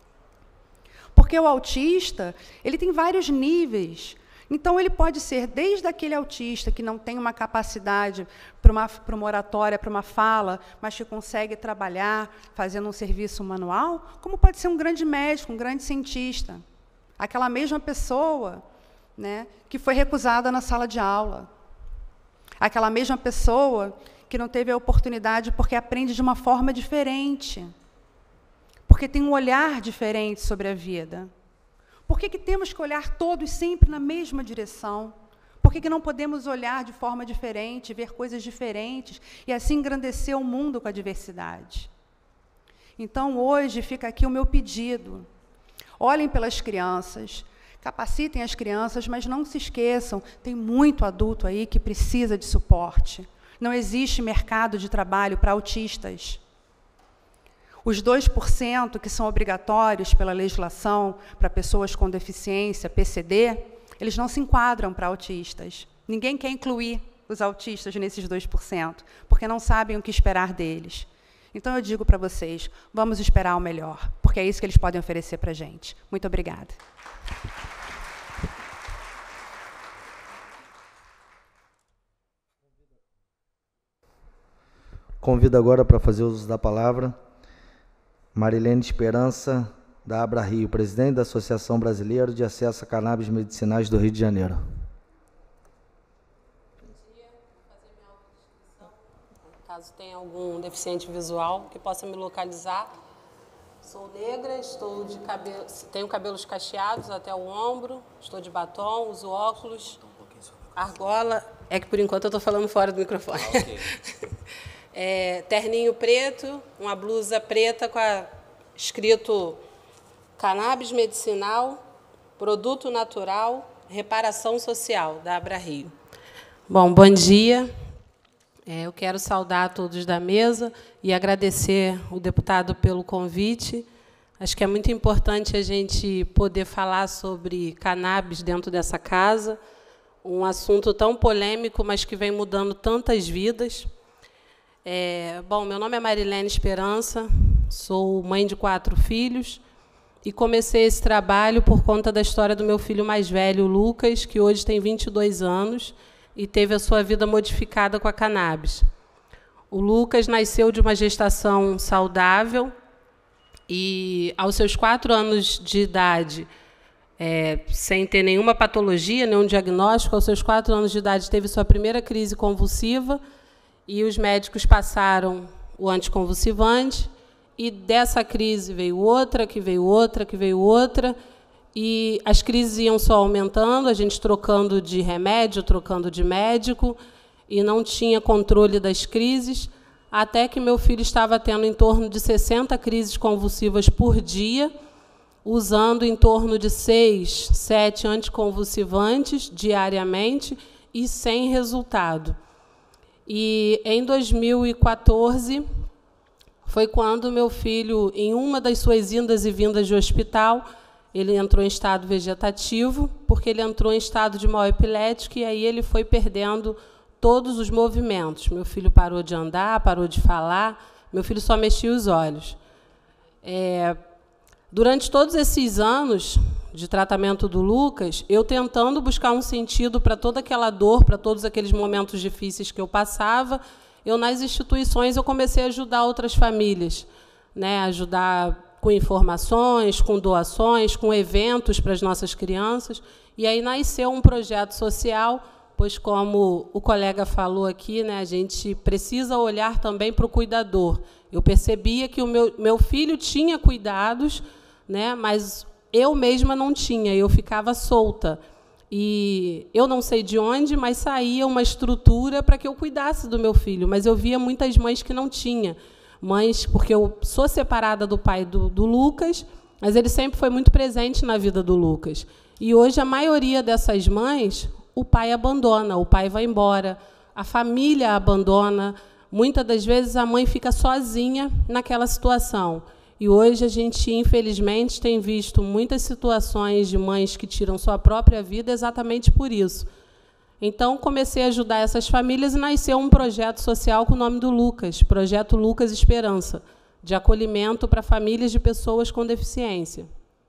Porque o autista, ele tem vários níveis. Então, ele pode ser desde aquele autista que não tem uma capacidade para uma oratória, para uma fala, mas que consegue trabalhar fazendo um serviço manual, como pode ser um grande médico, um grande cientista. Aquela mesma pessoa, né, que foi recusada na sala de aula. Aquela mesma pessoa que não teve a oportunidade porque aprende de uma forma diferente. Porque tem um olhar diferente sobre a vida. Por que temos que olhar todos sempre na mesma direção? Por que não podemos olhar de forma diferente, ver coisas diferentes e assim engrandecer o mundo com a diversidade? Então, hoje, fica aqui o meu pedido. Olhem pelas crianças, capacitem as crianças, mas não se esqueçam, tem muito adulto aí que precisa de suporte. Não existe mercado de trabalho para autistas. Os 2% que são obrigatórios pela legislação para pessoas com deficiência, PCD, eles não se enquadram para autistas. Ninguém quer incluir os autistas nesses 2%, porque não sabem o que esperar deles. Então, eu digo para vocês, vamos esperar o melhor, porque é isso que eles podem oferecer para a gente. Muito obrigada. Convido agora para fazer uso da palavra Marilene Esperança, da Abra Rio, presidente da Associação Brasileira de Acesso a Cannabis Medicinais do Rio de Janeiro. Bom dia, vou fazer minha autodescrição, caso tenha algum deficiente visual que possa me localizar. Sou negra, tenho cabelos cacheados até o ombro, estou de batom, uso óculos, argola, é que por enquanto eu estou falando fora do microfone. Okay. Terninho preto, uma blusa preta com escrito Cannabis Medicinal, Produto Natural, Reparação Social, da Abra Rio. Bom dia. Eu quero saudar a todos da mesa e agradecer o deputado pelo convite. Acho que é muito importante a gente poder falar sobre cannabis dentro dessa casa, um assunto tão polêmico, mas que vem mudando tantas vidas. Bom, meu nome é Marilene Esperança, sou mãe de 4 filhos e comecei esse trabalho por conta da história do meu filho mais velho, Lucas, que hoje tem 22 anos e teve a sua vida modificada com a cannabis. O Lucas nasceu de uma gestação saudável e, aos seus 4 anos de idade, sem ter nenhuma patologia, nenhum diagnóstico, aos seus 4 anos de idade, teve sua primeira crise convulsiva. E os médicos passaram o anticonvulsivante, e dessa crise veio outra, que veio outra, que veio outra, e as crises iam só aumentando, a gente trocando de remédio, trocando de médico, e não tinha controle das crises, até que meu filho estava tendo em torno de 60 crises convulsivas por dia, usando em torno de 6, 7 anticonvulsivantes diariamente e sem resultado. E em 2014 foi quando meu filho, em uma das suas indas e vindas de hospital, ele entrou em estado vegetativo, porque ele entrou em estado de mal epilético e aí ele foi perdendo todos os movimentos. Meu filho parou de andar, parou de falar, meu filho só mexia os olhos. Durante todos esses anos de tratamento do Lucas, eu tentando buscar um sentido para toda aquela dor, para todos aqueles momentos difíceis que eu passava, eu, nas instituições, eu comecei a ajudar outras famílias, né? Ajudar com informações, com doações, com eventos para as nossas crianças. E aí nasceu um projeto social, pois, como o colega falou aqui, né, a gente precisa olhar também para o cuidador. Eu percebia que o meu filho tinha cuidados, né, mas eu mesma não tinha, eu ficava solta. E eu não sei de onde, mas saía uma estrutura para que eu cuidasse do meu filho. Mas eu via muitas mães que não tinham. Mães, porque eu sou separada do pai do Lucas, mas ele sempre foi muito presente na vida do Lucas. E hoje a maioria dessas mães, o pai abandona, o pai vai embora, a família abandona. Muitas das vezes a mãe fica sozinha naquela situação. E hoje a gente, infelizmente, tem visto muitas situações de mães que tiram sua própria vida exatamente por isso. Então, comecei a ajudar essas famílias e nasceu um projeto social com o nome do Lucas, Projeto Lucas Esperança, de acolhimento para famílias de pessoas com deficiência.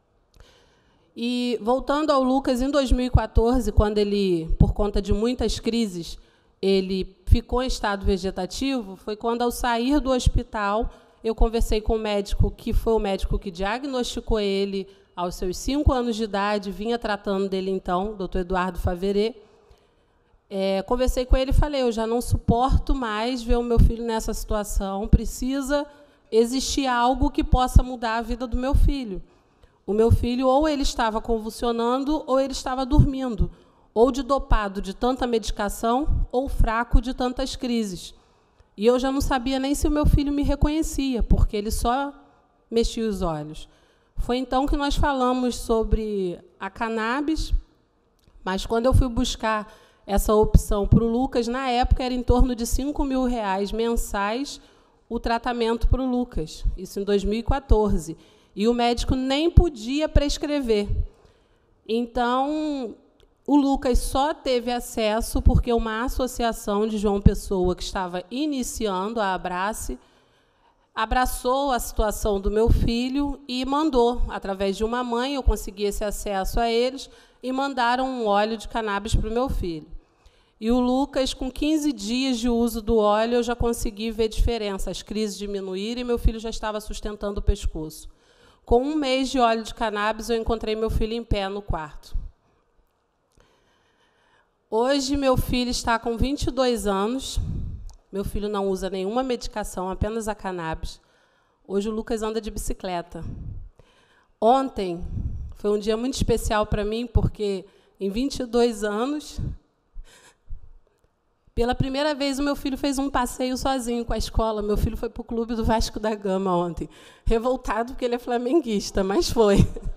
E, voltando ao Lucas, em 2014, quando ele, por conta de muitas crises, ele ficou em estado vegetativo, foi quando, ao sair do hospital, eu conversei com o médico, que foi o médico que diagnosticou ele aos seus 5 anos de idade, vinha tratando dele, então, Dr. Eduardo Faveret. Conversei com ele e falei, eu já não suporto mais ver o meu filho nessa situação, precisa existir algo que possa mudar a vida do meu filho. O meu filho, ou ele estava convulsionando, ou ele estava dormindo, ou de dopado de tanta medicação, ou fraco de tantas crises. E eu já não sabia nem se o meu filho me reconhecia, porque ele só mexia os olhos. Foi então que nós falamos sobre a cannabis, mas quando eu fui buscar essa opção para o Lucas, na época era em torno de R$5.000 mensais o tratamento para o Lucas, isso em 2014. E o médico nem podia prescrever. Então, o Lucas só teve acesso porque uma associação de João Pessoa, que estava iniciando a Abrace, abraçou a situação do meu filho e mandou, através de uma mãe, eu consegui esse acesso a eles, e mandaram um óleo de cannabis para o meu filho. E o Lucas, com 15 dias de uso do óleo, eu já consegui ver diferença, as crises diminuíram e meu filho já estava sustentando o pescoço. Com 1 mês de óleo de cannabis, eu encontrei meu filho em pé no quarto. Hoje, meu filho está com 22 anos. Meu filho não usa nenhuma medicação, apenas a cannabis. Hoje, o Lucas anda de bicicleta. Ontem foi um dia muito especial para mim, porque, em 22 anos, pela primeira vez, o meu filho fez um passeio sozinho com a escola. Meu filho foi para o clube do Vasco da Gama ontem. Revoltado, porque ele é flamenguista, mas foi.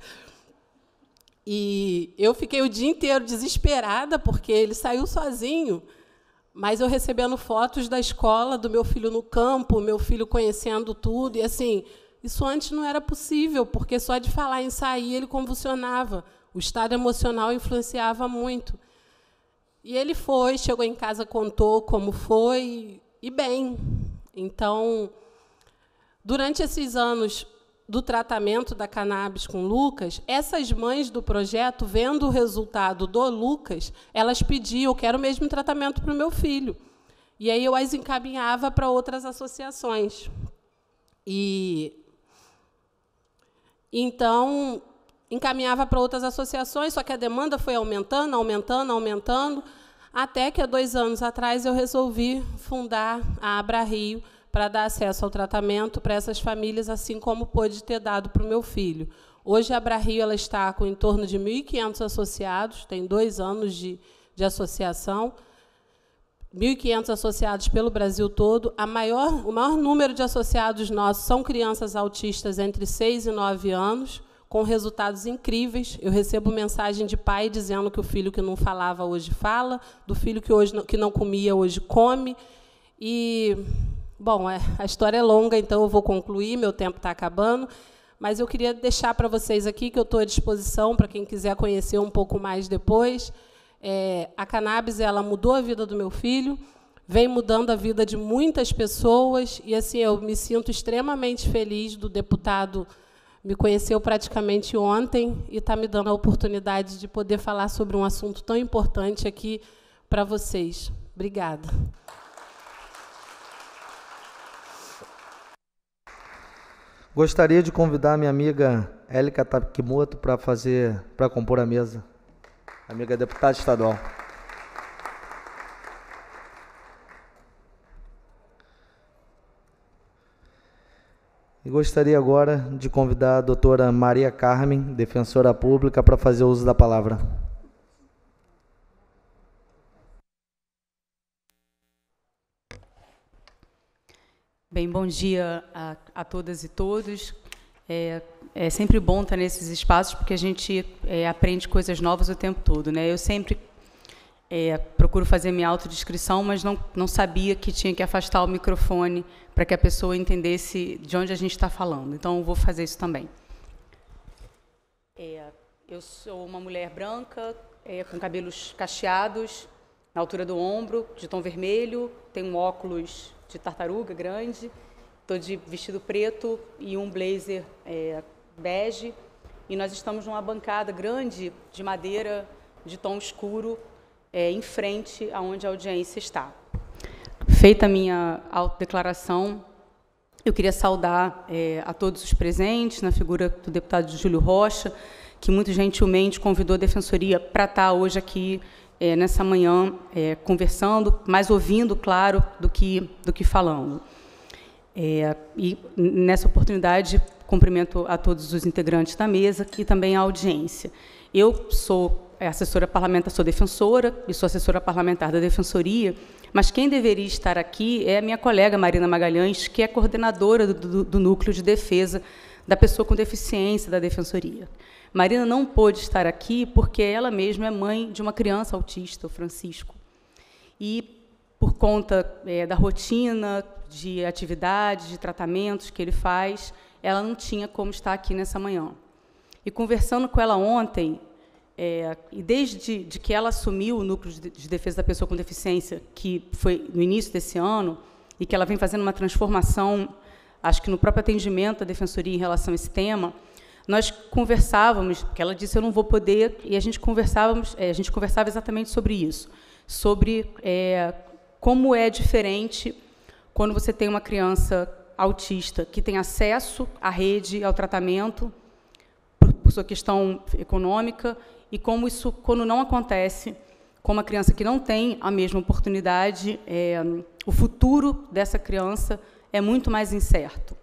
E eu fiquei o dia inteiro desesperada, porque ele saiu sozinho, mas eu recebendo fotos da escola, do meu filho no campo, meu filho conhecendo tudo. E, assim, isso antes não era possível, porque só de falar em sair ele convulsionava. O estado emocional influenciava muito. E ele foi, chegou em casa, contou como foi, e bem. Então, durante esses anos do tratamento da cannabis com o Lucas, essas mães do projeto, vendo o resultado do Lucas, elas pediam, eu quero o mesmo tratamento para o meu filho. E aí eu as encaminhava para outras associações. Então, encaminhava para outras associações, só que a demanda foi aumentando, aumentando, aumentando, até que, há 2 anos atrás, eu resolvi fundar a Abra Rio para dar acesso ao tratamento para essas famílias, assim como pôde ter dado para o meu filho. Hoje, a Abra Rio ela está com em torno de 1.500 associados, tem 2 anos de associação. 1.500 associados pelo Brasil todo. O maior número de associados nossos são crianças autistas entre 6 e 9 anos, com resultados incríveis. Eu recebo mensagem de pai dizendo que o filho que não falava hoje fala, do filho que não comia hoje come. E, bom, a história é longa, então eu vou concluir, meu tempo está acabando. Mas eu queria deixar para vocês aqui que eu estou à disposição para quem quiser conhecer um pouco mais depois. A cannabis, ela mudou a vida do meu filho, vem mudando a vida de muitas pessoas, e assim eu me sinto extremamente feliz do deputado me conheceu praticamente ontem e está me dando a oportunidade de poder falar sobre um assunto tão importante aqui para vocês. Obrigada. Gostaria de convidar a minha amiga Élica Takimoto para compor a mesa. Amiga deputada estadual. E gostaria agora de convidar a doutora Maria Carmen, defensora pública, para fazer uso da palavra. Bem, bom dia a todas e todos. É sempre bom estar nesses espaços, porque a gente aprende coisas novas o tempo todo, né? Eu sempre procuro fazer minha autodescrição, mas não sabia que tinha que afastar o microfone para que a pessoa entendesse de onde a gente está falando. Então, eu vou fazer isso também. Eu sou uma mulher branca, com cabelos cacheados, na altura do ombro, de tom vermelho, tenho um óculos de tartaruga grande, estou de vestido preto e um blazer bege, e nós estamos numa bancada grande de madeira de tom escuro, em frente aonde a audiência está. Feita a minha autodeclaração, eu queria saudar a todos os presentes, na figura do deputado Júlio Rocha, que muito gentilmente convidou a Defensoria para estar hoje aqui nessa manhã, conversando, mas ouvindo, claro, do que falando. E, nessa oportunidade, cumprimento a todos os integrantes da mesa e também a audiência. Eu sou assessora parlamentar, sou defensora e sou assessora parlamentar da Defensoria, mas quem deveria estar aqui é a minha colega Marina Magalhães, que é coordenadora do Núcleo de Defesa da Pessoa com Deficiência da Defensoria. Marina não pôde estar aqui porque ela mesma é mãe de uma criança autista, o Francisco. E, por conta da rotina, de atividades, de tratamentos que ele faz, ela não tinha como estar aqui nessa manhã. E, conversando com ela ontem, e desde que ela assumiu o Núcleo de Defesa da Pessoa com Deficiência, que foi no início desse ano, e que ela vem fazendo uma transformação, acho que no próprio atendimento da Defensoria em relação a esse tema, nós conversávamos, porque ela disse, eu não vou poder, e a gente conversava exatamente sobre isso, sobre como é diferente quando você tem uma criança autista que tem acesso à rede, ao tratamento, por sua questão econômica, e como isso, quando não acontece com uma criança que não tem a mesma oportunidade, o futuro dessa criança é muito mais incerto.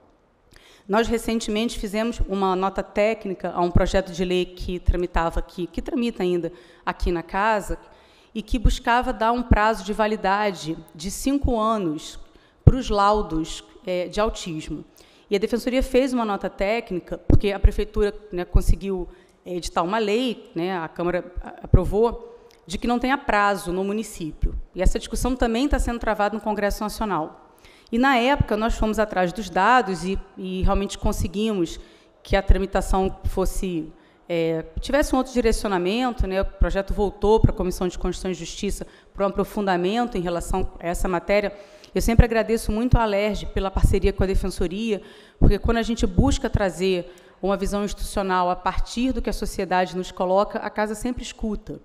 Nós, recentemente, fizemos uma nota técnica a um projeto de lei que tramitava aqui, que tramita ainda aqui na casa, e que buscava dar um prazo de validade de 5 anos para os laudos de autismo. E a Defensoria fez uma nota técnica, porque a Prefeitura conseguiu editar uma lei, a Câmara aprovou, de que não tenha prazo no município. E essa discussão também está sendo travada no Congresso Nacional. E, na época, nós fomos atrás dos dados e realmente conseguimos que a tramitação tivesse um outro direcionamento, o projeto voltou para a Comissão de Constituição e Justiça para um aprofundamento em relação a essa matéria. Eu sempre agradeço muito a Alerj pela parceria com a Defensoria, porque quando a gente busca trazer uma visão institucional a partir do que a sociedade nos coloca, a casa sempre escuta.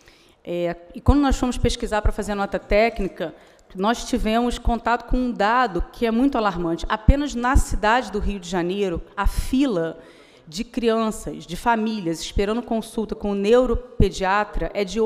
E quando nós fomos pesquisar para fazer a nota técnica, nós tivemos contato com um dado que é muito alarmante. Apenas na cidade do Rio de Janeiro, a fila de crianças, de famílias, esperando consulta com o neuropediatra é de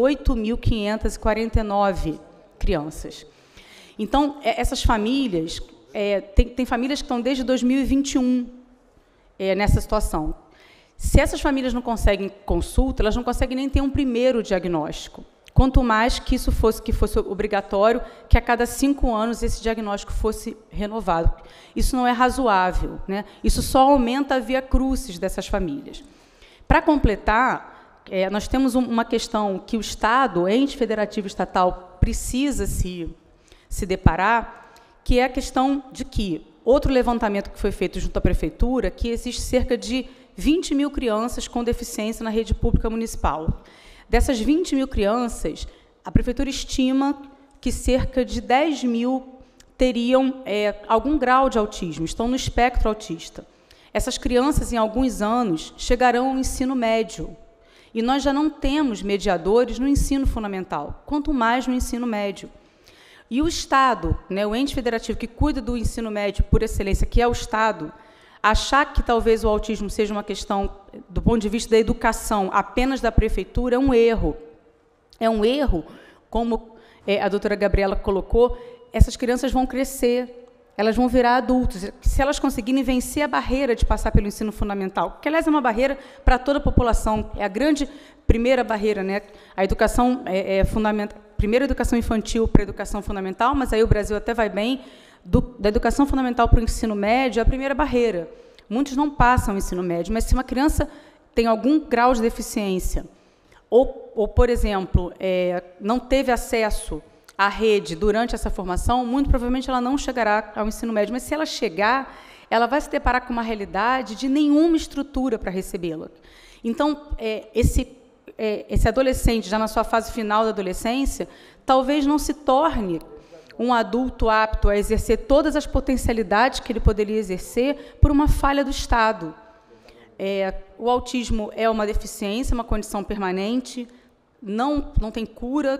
8.549 crianças. Então, essas famílias, tem famílias que estão desde 2021 nessa situação. Se essas famílias não conseguem consulta, elas não conseguem nem ter um primeiro diagnóstico. quanto mais que isso fosse obrigatório, que a cada 5 anos esse diagnóstico fosse renovado. Isso não é razoável, né? Isso só aumenta a via crucis dessas famílias. Para completar, nós temos uma questão que o Estado, o ente federativo estatal, precisa se deparar, que é a questão de que, outro levantamento que foi feito junto à Prefeitura, que existe cerca de 20 mil crianças com deficiência na rede pública municipal. Dessas 20 mil crianças, a Prefeitura estima que cerca de 10 mil teriam algum grau de autismo, estão no espectro autista. Essas crianças, em alguns anos, chegarão ao ensino médio. E nós já não temos mediadores no ensino fundamental, quanto mais no ensino médio. E o Estado, né, o ente federativo que cuida do ensino médio por excelência, que é o Estado, achar que talvez o autismo seja uma questão, do ponto de vista da educação, apenas da Prefeitura, é um erro. É um erro, como a doutora Gabriela colocou, essas crianças vão crescer, elas vão virar adultos. Se elas conseguirem vencer a barreira de passar pelo ensino fundamental, que, aliás, é uma barreira para toda a população, é a grande primeira barreira, né? A educação fundamental, primeiro a educação infantil para a educação fundamental, mas aí o Brasil até vai bem, da educação fundamental para o ensino médio é a primeira barreira. Muitos não passam o ensino médio, mas se uma criança tem algum grau de deficiência, ou por exemplo, não teve acesso à rede durante essa formação, muito provavelmente ela não chegará ao ensino médio. Mas se ela chegar, ela vai se deparar com uma realidade de nenhuma estrutura para recebê-la. Então, esse adolescente, já na sua fase final da adolescência, talvez não se torne um adulto apto a exercer todas as potencialidades que ele poderia exercer por uma falha do Estado. O autismo é uma deficiência, uma condição permanente, não tem cura.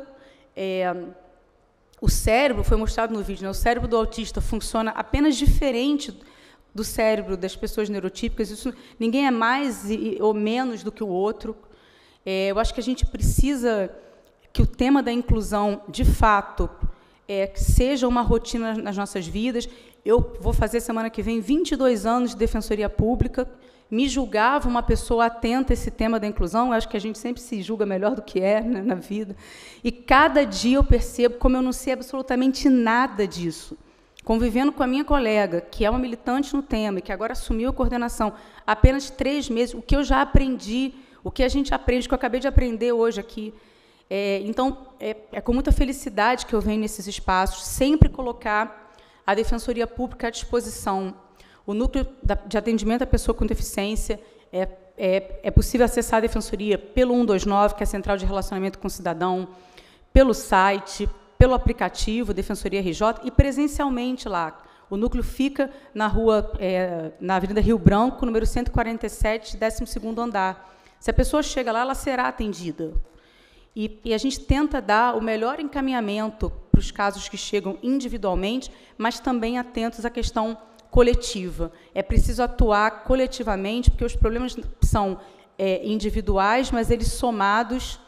O cérebro, foi mostrado no vídeo, né? O cérebro do autista funciona apenas diferente do cérebro das pessoas neurotípicas. Isso, ninguém é mais ou menos do que o outro. Eu acho que a gente precisa que o tema da inclusão, de fato, seja uma rotina nas nossas vidas. Eu vou fazer, semana que vem, 22 anos de defensoria pública, me julgava uma pessoa atenta a esse tema da inclusão. Eu acho que a gente sempre se julga melhor do que é, né, na vida. E cada dia eu percebo como eu não sei absolutamente nada disso. Convivendo com a minha colega, que é uma militante no tema e que agora assumiu a coordenação há apenas 3 meses, o que eu já aprendi, o que a gente aprende, o que eu acabei de aprender hoje aqui. Então, é com muita felicidade que eu venho nesses espaços, sempre colocar a Defensoria Pública à disposição. O núcleo de atendimento à pessoa com deficiência, é possível acessar a Defensoria pelo 129, que é a Central de Relacionamento com o Cidadão, pelo site, pelo aplicativo Defensoria RJ e presencialmente lá. O núcleo fica na na Avenida Rio Branco, número 147, 12º andar. Se a pessoa chega lá, ela será atendida. E a gente tenta dar o melhor encaminhamento para os casos que chegam individualmente, mas também atentos à questão coletiva. É preciso atuar coletivamente, porque os problemas são individuais, mas eles somados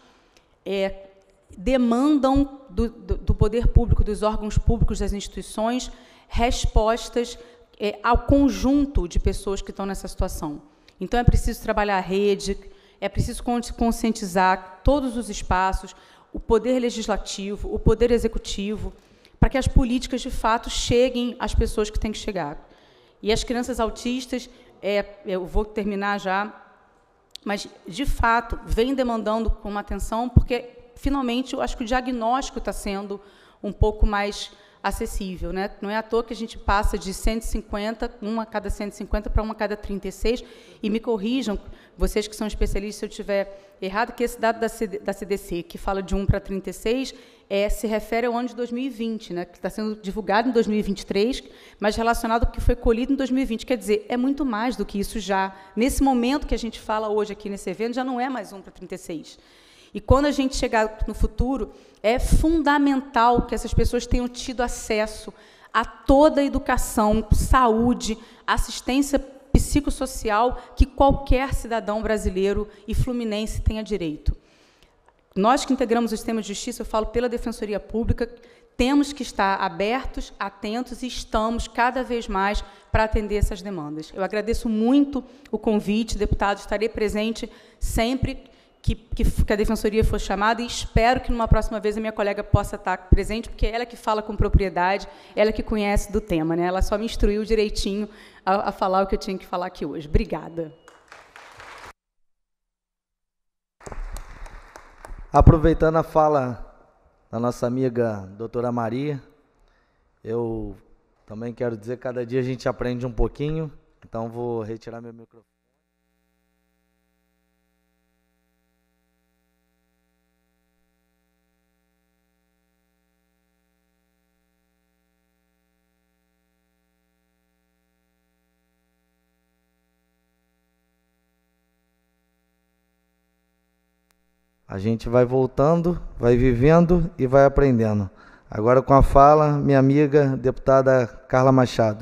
demandam do poder público, dos órgãos públicos, das instituições, respostas ao conjunto de pessoas que estão nessa situação. Então, é preciso trabalhar a rede, é preciso conscientizar todos os espaços, o poder legislativo, o poder executivo, para que as políticas, de fato, cheguem às pessoas que têm que chegar. E as crianças autistas, eu vou terminar já, mas, de fato, vem demandando com uma atenção, porque, finalmente, eu acho que o diagnóstico está sendo um pouco mais acessível, né? Não é à toa que a gente passa de 150, uma a cada 150 para uma a cada 36, e me corrijam, vocês que são especialistas, se eu estiver errado, que esse dado da CDC, que fala de 1 para 36, se refere ao ano de 2020, né? Que está sendo divulgado em 2023, mas relacionado ao que foi colhido em 2020. Quer dizer, é muito mais do que isso já. Nesse momento que a gente fala hoje aqui nesse evento, já não é mais 1 para 36. E quando a gente chegar no futuro, é fundamental que essas pessoas tenham tido acesso a toda a educação, saúde, assistência psicossocial que qualquer cidadão brasileiro e fluminense tenha direito. Nós que integramos o sistema de justiça, eu falo pela Defensoria Pública, temos que estar abertos, atentos e estamos cada vez mais para atender essas demandas. Eu agradeço muito o convite, deputado, estarei presente sempre que a Defensoria fosse chamada, e espero que, numa próxima vez, a minha colega possa estar presente, porque é ela que fala com propriedade, ela que conhece do tema, né? Ela só me instruiu direitinho a falar o que eu tinha que falar aqui hoje. Obrigada. Aproveitando a fala da nossa amiga doutora Maria, eu também quero dizer que cada dia a gente aprende um pouquinho, então vou retirar meu microfone. A gente vai voltando, vai vivendo e vai aprendendo. Agora com a fala, minha amiga, deputada Carla Machado.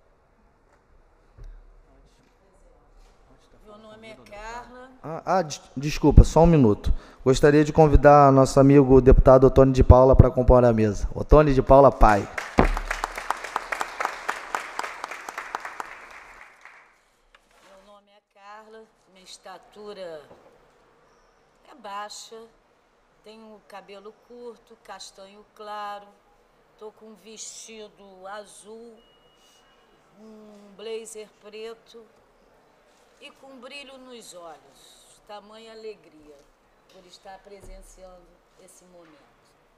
Meu nome é Carla. Desculpa, só um minuto. Gostaria de convidar nosso amigo deputado Otônio de Paula para compor a mesa. Otônio de Paula, pai. Meu nome é Carla, minha estatura é baixa, tenho cabelo curto, castanho claro, estou com um vestido azul, um blazer preto e com brilho nos olhos. Tamanha alegria por estar presenciando esse momento.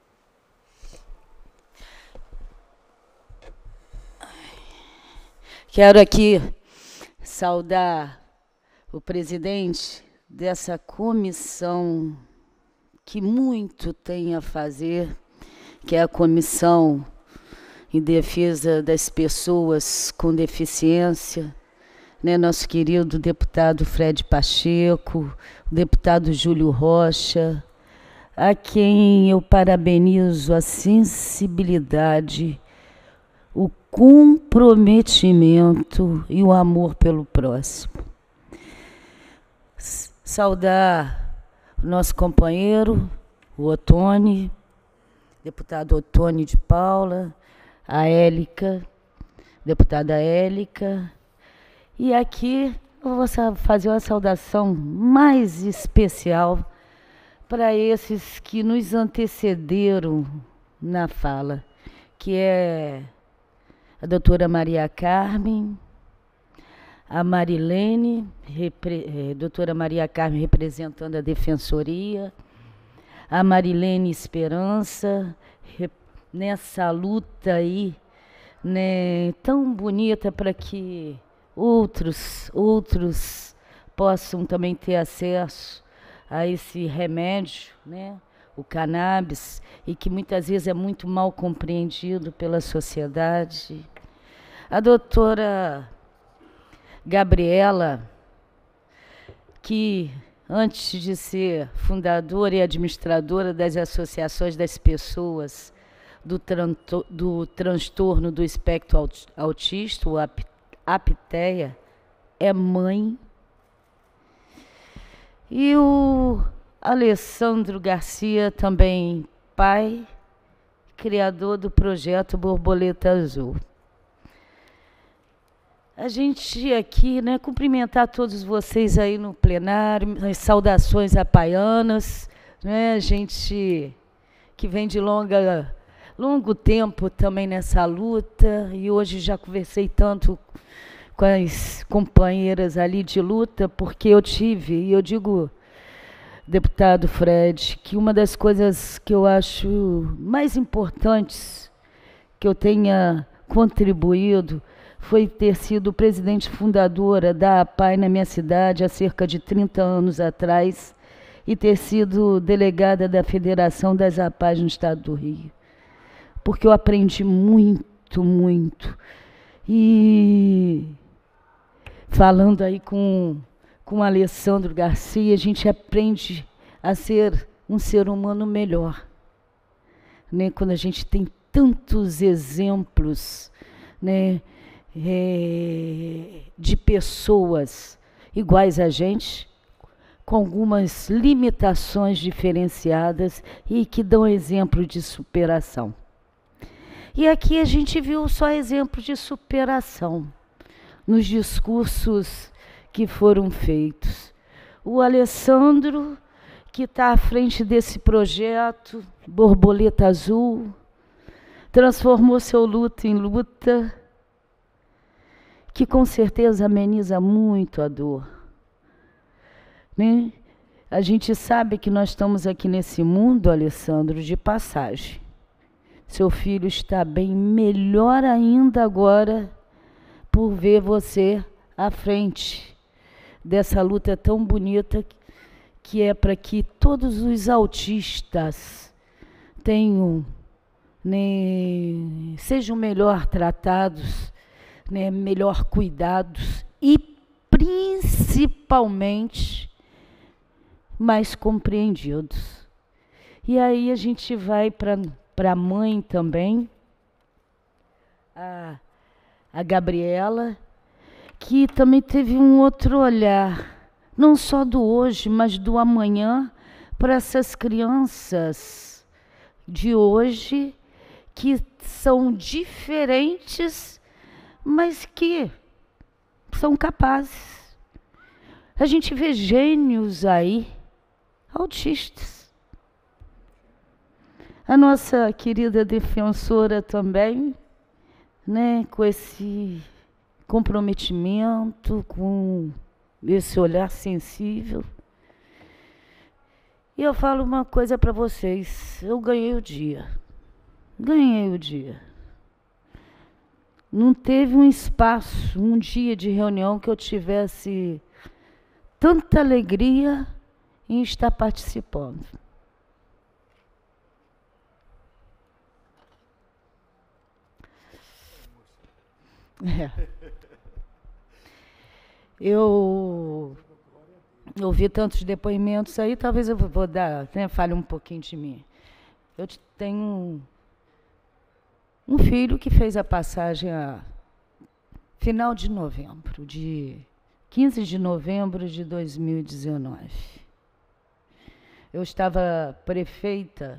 Quero aqui saudar o presidente dessa comissão que muito tem a fazer, que é a Comissão em Defesa das Pessoas com Deficiência, né, nosso querido deputado Fred Pacheco, o deputado Júlio Rocha, a quem eu parabenizo a sensibilidade, o comprometimento e o amor pelo próximo. Saudar o nosso companheiro, o Otônio, deputado Otônio de Paula, a Élica, deputada Élica. E aqui eu vou fazer uma saudação mais especial para esses que nos antecederam na fala, que é a doutora Maria Carmen, a Marilene, doutora Maria Carmen representando a Defensoria, a Marilene Esperança, nessa luta aí, né, tão bonita para que outros possam também ter acesso a esse remédio, né, o cannabis, e que muitas vezes é muito mal compreendido pela sociedade. A doutora Gabriela, que antes de ser fundadora e administradora das associações das pessoas do transtorno do espectro autista, o APTEA, é mãe. E o Alessandro Garcia, também pai, criador do projeto Borboleta Azul. A gente aqui, né, cumprimentar todos vocês aí no plenário, as saudações apaianas, né, gente que vem de longo tempo também nessa luta, e hoje já conversei tanto com as companheiras ali de luta, porque eu tive, e eu digo, deputado Fred, que uma das coisas que eu acho mais importantes que eu tenha contribuído foi ter sido presidente fundadora da APAI na minha cidade há cerca de 30 anos atrás e ter sido delegada da Federação das APAIs no estado do Rio. Porque eu aprendi muito, muito. E falando aí com o Alessandro Garcia, a gente aprende a ser um ser humano melhor, né? Quando a gente tem tantos exemplos, né, de pessoas iguais a gente, com algumas limitações diferenciadas e que dão exemplo de superação. E aqui a gente viu só exemplos de superação nos discursos que foram feitos. O Alessandro, que está à frente desse projeto, Borboleta Azul, transformou seu luto em luta, que com certeza ameniza muito a dor. Né? A gente sabe que nós estamos aqui nesse mundo, Alessandro, de passagem. Seu filho está bem, melhor ainda agora, por ver você à frente dessa luta tão bonita, que é para que todos os autistas tenham, né, sejam melhor tratados, né, melhor cuidados e, principalmente, mais compreendidos. E aí a gente vai para a mãe também, a Gabriela, que também teve um outro olhar, não só do hoje, mas do amanhã, para essas crianças de hoje, que são diferentes, mas que são capazes. A gente vê gênios aí, autistas. A nossa querida defensora também, né, com esse comprometimento, com esse olhar sensível. E eu falo uma coisa para vocês, eu ganhei o dia. Ganhei o dia. Não teve um espaço, um dia de reunião que eu tivesse tanta alegria em estar participando. Eu ouvi tantos depoimentos aí, talvez eu vou dar, né, fale um pouquinho de mim. Eu tenho um filho que fez a passagem a final de novembro, de 15 de novembro de 2019. Eu estava prefeita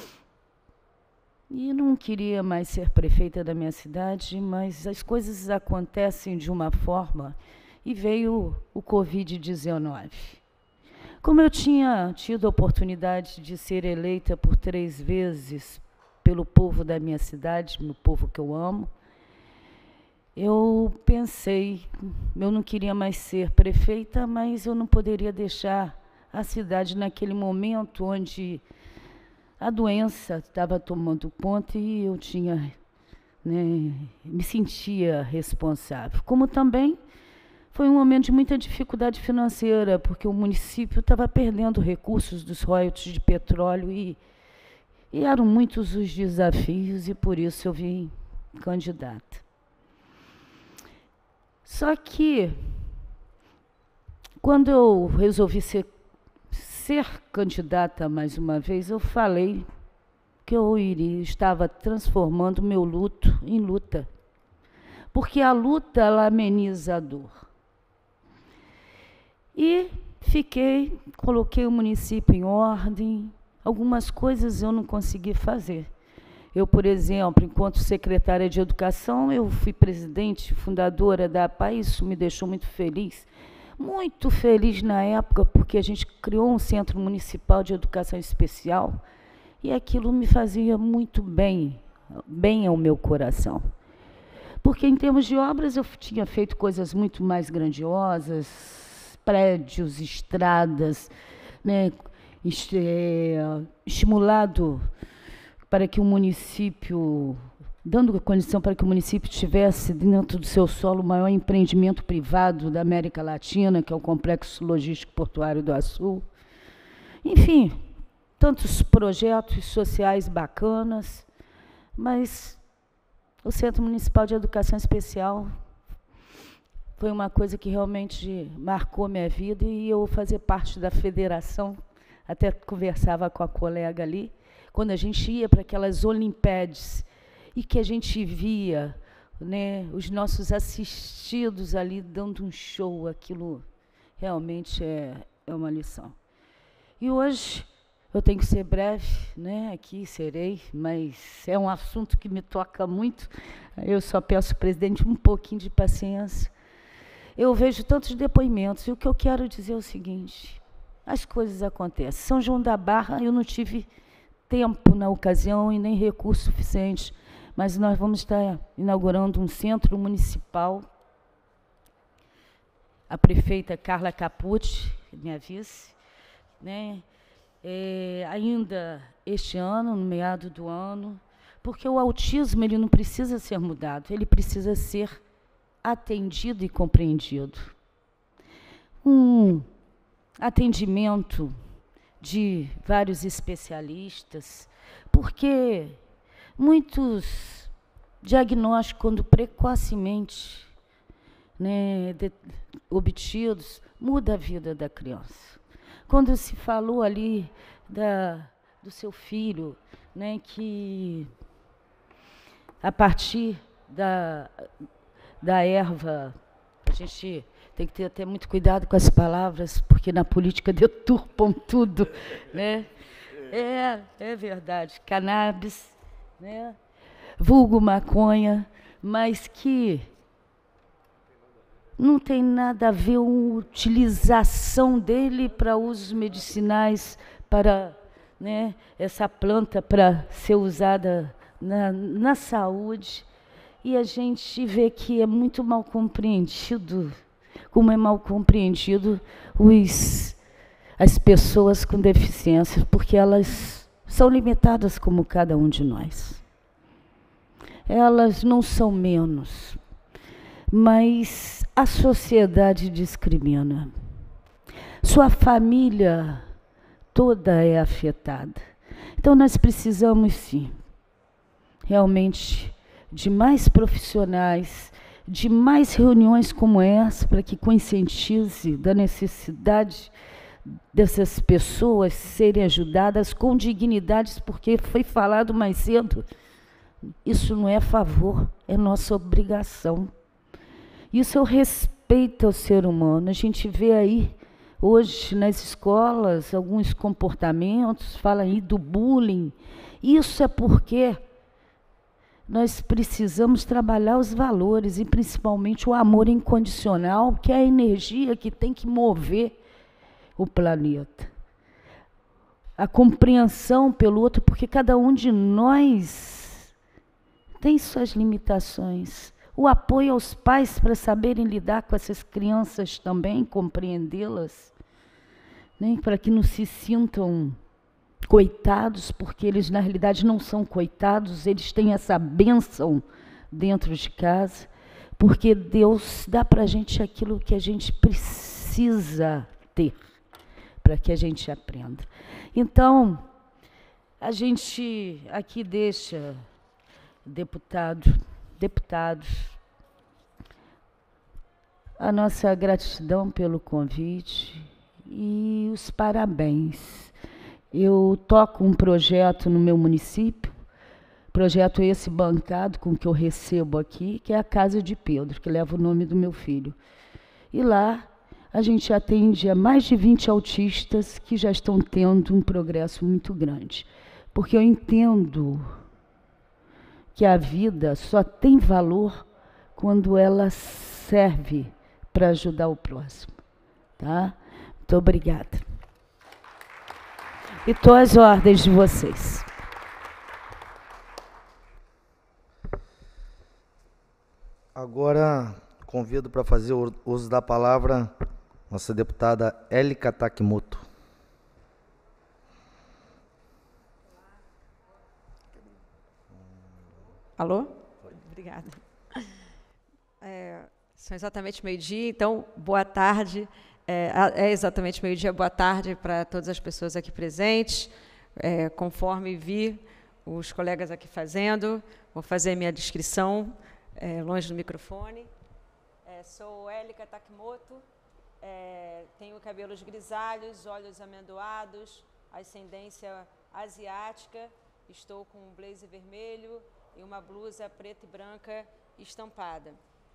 e não queria mais ser prefeita da minha cidade, mas as coisas acontecem de uma forma e veio o Covid-19. Como eu tinha tido a oportunidade de ser eleita por 3 vezes pelo povo da minha cidade, no povo que eu amo, eu pensei, eu não queria mais ser prefeita, mas eu não poderia deixar a cidade naquele momento onde a doença estava tomando conta e eu tinha, né, me sentia responsável. Como também foi um momento de muita dificuldade financeira, porque o município estava perdendo recursos dos royalties de petróleo e eram muitos os desafios e por isso eu vim candidata. Só que, quando eu resolvi ser candidata mais uma vez, eu falei que eu estava transformando meu luto em luta. Porque a luta, ela ameniza a dor. E coloquei o município em ordem. Algumas coisas eu não consegui fazer. Eu, por exemplo, enquanto secretária de Educação, eu fui presidente, fundadora da APA, isso me deixou muito feliz na época, porque a gente criou um Centro Municipal de Educação Especial, e aquilo me fazia muito bem ao meu coração. Porque, em termos de obras, eu tinha feito coisas muito mais grandiosas, prédios, estradas, né, estimulado para que o município, dando condição para que o município tivesse dentro do seu solo o maior empreendimento privado da América Latina, que é o Complexo Logístico Portuário do Açul. Enfim, tantos projetos sociais bacanas, mas o Centro Municipal de Educação Especial foi uma coisa que realmente marcou minha vida e eu fazer parte da federação, até conversava com a colega ali, quando a gente ia para aquelas Olimpíadas e que a gente via, né, os nossos assistidos ali dando um show, aquilo realmente é uma lição. E hoje, eu tenho que ser breve, né, aqui serei, mas é um assunto que me toca muito, eu só peço, presidente, um pouquinho de paciência. Eu vejo tantos depoimentos, e o que eu quero dizer é o seguinte, as coisas acontecem. São João da Barra, eu não tive tempo na ocasião e nem recurso suficiente, mas nós vamos estar inaugurando um centro municipal. A prefeita Carla Capucci, minha vice, né, ainda este ano, no meado do ano, porque o autismo ele não precisa ser mudado, ele precisa ser atendido e compreendido. Um atendimento de vários especialistas, porque muitos diagnósticos, quando precocemente, né, obtidos, muda a vida da criança. Quando se falou ali do seu filho, né, que a partir da erva, a gente tem que ter até muito cuidado com as palavras, porque na política deturpam tudo, né? É verdade, cannabis, né? Vulgo maconha, mas que não tem nada a ver com a utilização dele para usos medicinais, para, né, essa planta para ser usada na saúde. E a gente vê que é muito mal compreendido, como é mal compreendido as pessoas com deficiência, porque elas são limitadas como cada um de nós. Elas não são menos, mas a sociedade discrimina. Sua família toda é afetada. Então nós precisamos, sim, realmente de mais profissionais, de mais reuniões como essa, para que conscientize da necessidade dessas pessoas serem ajudadas com dignidade, porque foi falado mais cedo, isso não é favor, é nossa obrigação. Isso é o respeito ao ser humano. A gente vê aí, hoje, nas escolas, alguns comportamentos, fala aí do bullying. Isso é porque nós precisamos trabalhar os valores, e principalmente o amor incondicional, que é a energia que tem que mover o planeta. A compreensão pelo outro, porque cada um de nós tem suas limitações. O apoio aos pais para saberem lidar com essas crianças também, compreendê-las, né, para que não se sintam coitados, porque eles na realidade não são coitados, eles têm essa bênção dentro de casa, porque Deus dá para a gente aquilo que a gente precisa ter, para que a gente aprenda. Então, a gente aqui deixa, deputados, a nossa gratidão pelo convite e os parabéns. Eu toco um projeto no meu município, projeto esse bancado com que eu recebo aqui, que é a Casa de Pedro, que leva o nome do meu filho. E lá a gente atende a mais de 20 autistas que já estão tendo um progresso muito grande. Porque eu entendo que a vida só tem valor quando ela serve para ajudar o próximo. Tá? Muito obrigada. E estou às ordens de vocês. Agora, convido para fazer o uso da palavra nossa deputada Elika Takimoto. Alô? Obrigada. São exatamente meio-dia, então, boa tarde. É exatamente meio-dia, boa tarde para todas as pessoas aqui presentes. Conforme vi os colegas aqui fazendo, vou fazer minha descrição, longe do microfone. Sou Elika Takimoto, tenho cabelos grisalhos, olhos amendoados, ascendência asiática, estou com um blazer vermelho e uma blusa preta e branca estampada.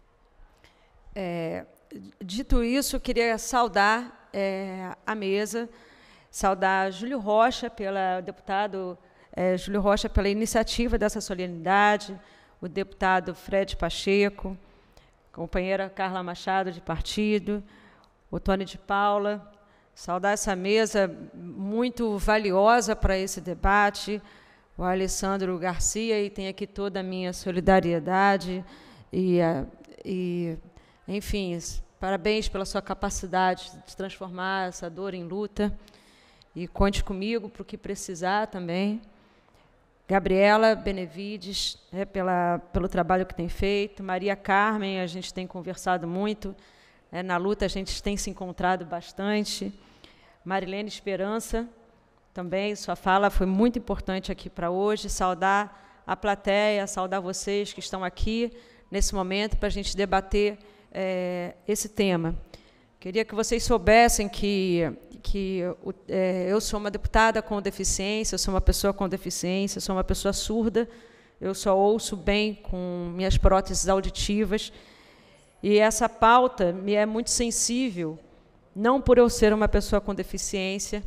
Dito isso, queria saudar a mesa, saudar Júlio Rocha, deputado Júlio Rocha, pela iniciativa dessa solenidade, o deputado Fred Pacheco, companheira Carla Machado, de partido, o Tony de Paula, saudar essa mesa muito valiosa para esse debate, o Alessandro Garcia, e tem aqui toda a minha solidariedade e enfim, parabéns pela sua capacidade de transformar essa dor em luta, e conte comigo para o que precisar também. Gabriela Benevides, pelo trabalho que tem feito. Maria Carmen, a gente tem conversado muito, na luta a gente tem se encontrado bastante. Marilene Esperança, também, sua fala foi muito importante aqui para hoje. Saudar a plateia, saudar vocês que estão aqui nesse momento para a gente debater esse tema. Queria que vocês soubessem que eu sou uma deputada com deficiência, eu sou uma pessoa com deficiência, eu sou uma pessoa surda, eu só ouço bem com minhas próteses auditivas, e essa pauta me é muito sensível, não por eu ser uma pessoa com deficiência,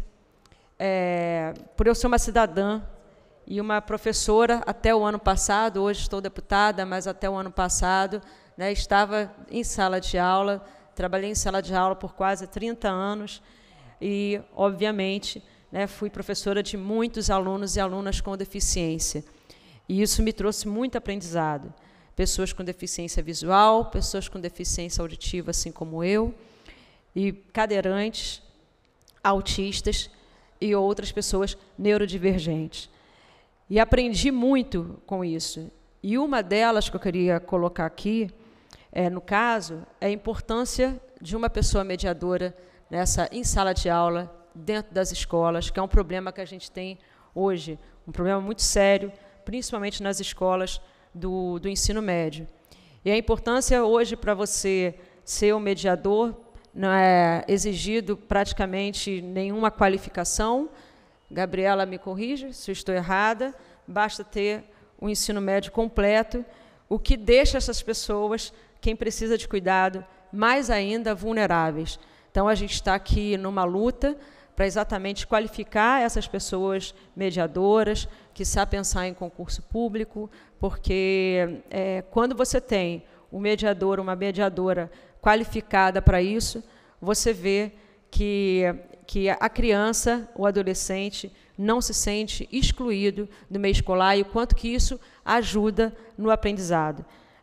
por eu ser uma cidadã e uma professora até o ano passado. Hoje estou deputada, mas até o ano passado, estava em sala de aula, trabalhei em sala de aula por quase 30 anos e, obviamente, fui professora de muitos alunos e alunas com deficiência. E isso me trouxe muito aprendizado. Pessoas com deficiência visual, pessoas com deficiência auditiva, assim como eu, e cadeirantes, autistas e outras pessoas neurodivergentes. E aprendi muito com isso. E uma delas que eu queria colocar aqui, no caso, é a importância de uma pessoa mediadora em sala de aula, dentro das escolas, que é um problema que a gente tem hoje, um problema muito sério, principalmente nas escolas do ensino médio. E a importância hoje para você ser um mediador, não é exigido praticamente nenhuma qualificação. Gabriela, me corrija se eu estou errada, basta ter o ensino médio completo, o que deixa essas pessoas, quem precisa de cuidado, mais ainda vulneráveis. Então, a gente está aqui numa luta para exatamente qualificar essas pessoas mediadoras, que sabem pensar em concurso público, porque quando você tem um mediador, uma mediadora qualificada para isso, você vê que a criança, o adolescente, não se sente excluído do meio escolar e o quanto que isso ajuda no aprendizado.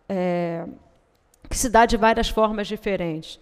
Que se dá de várias formas diferentes.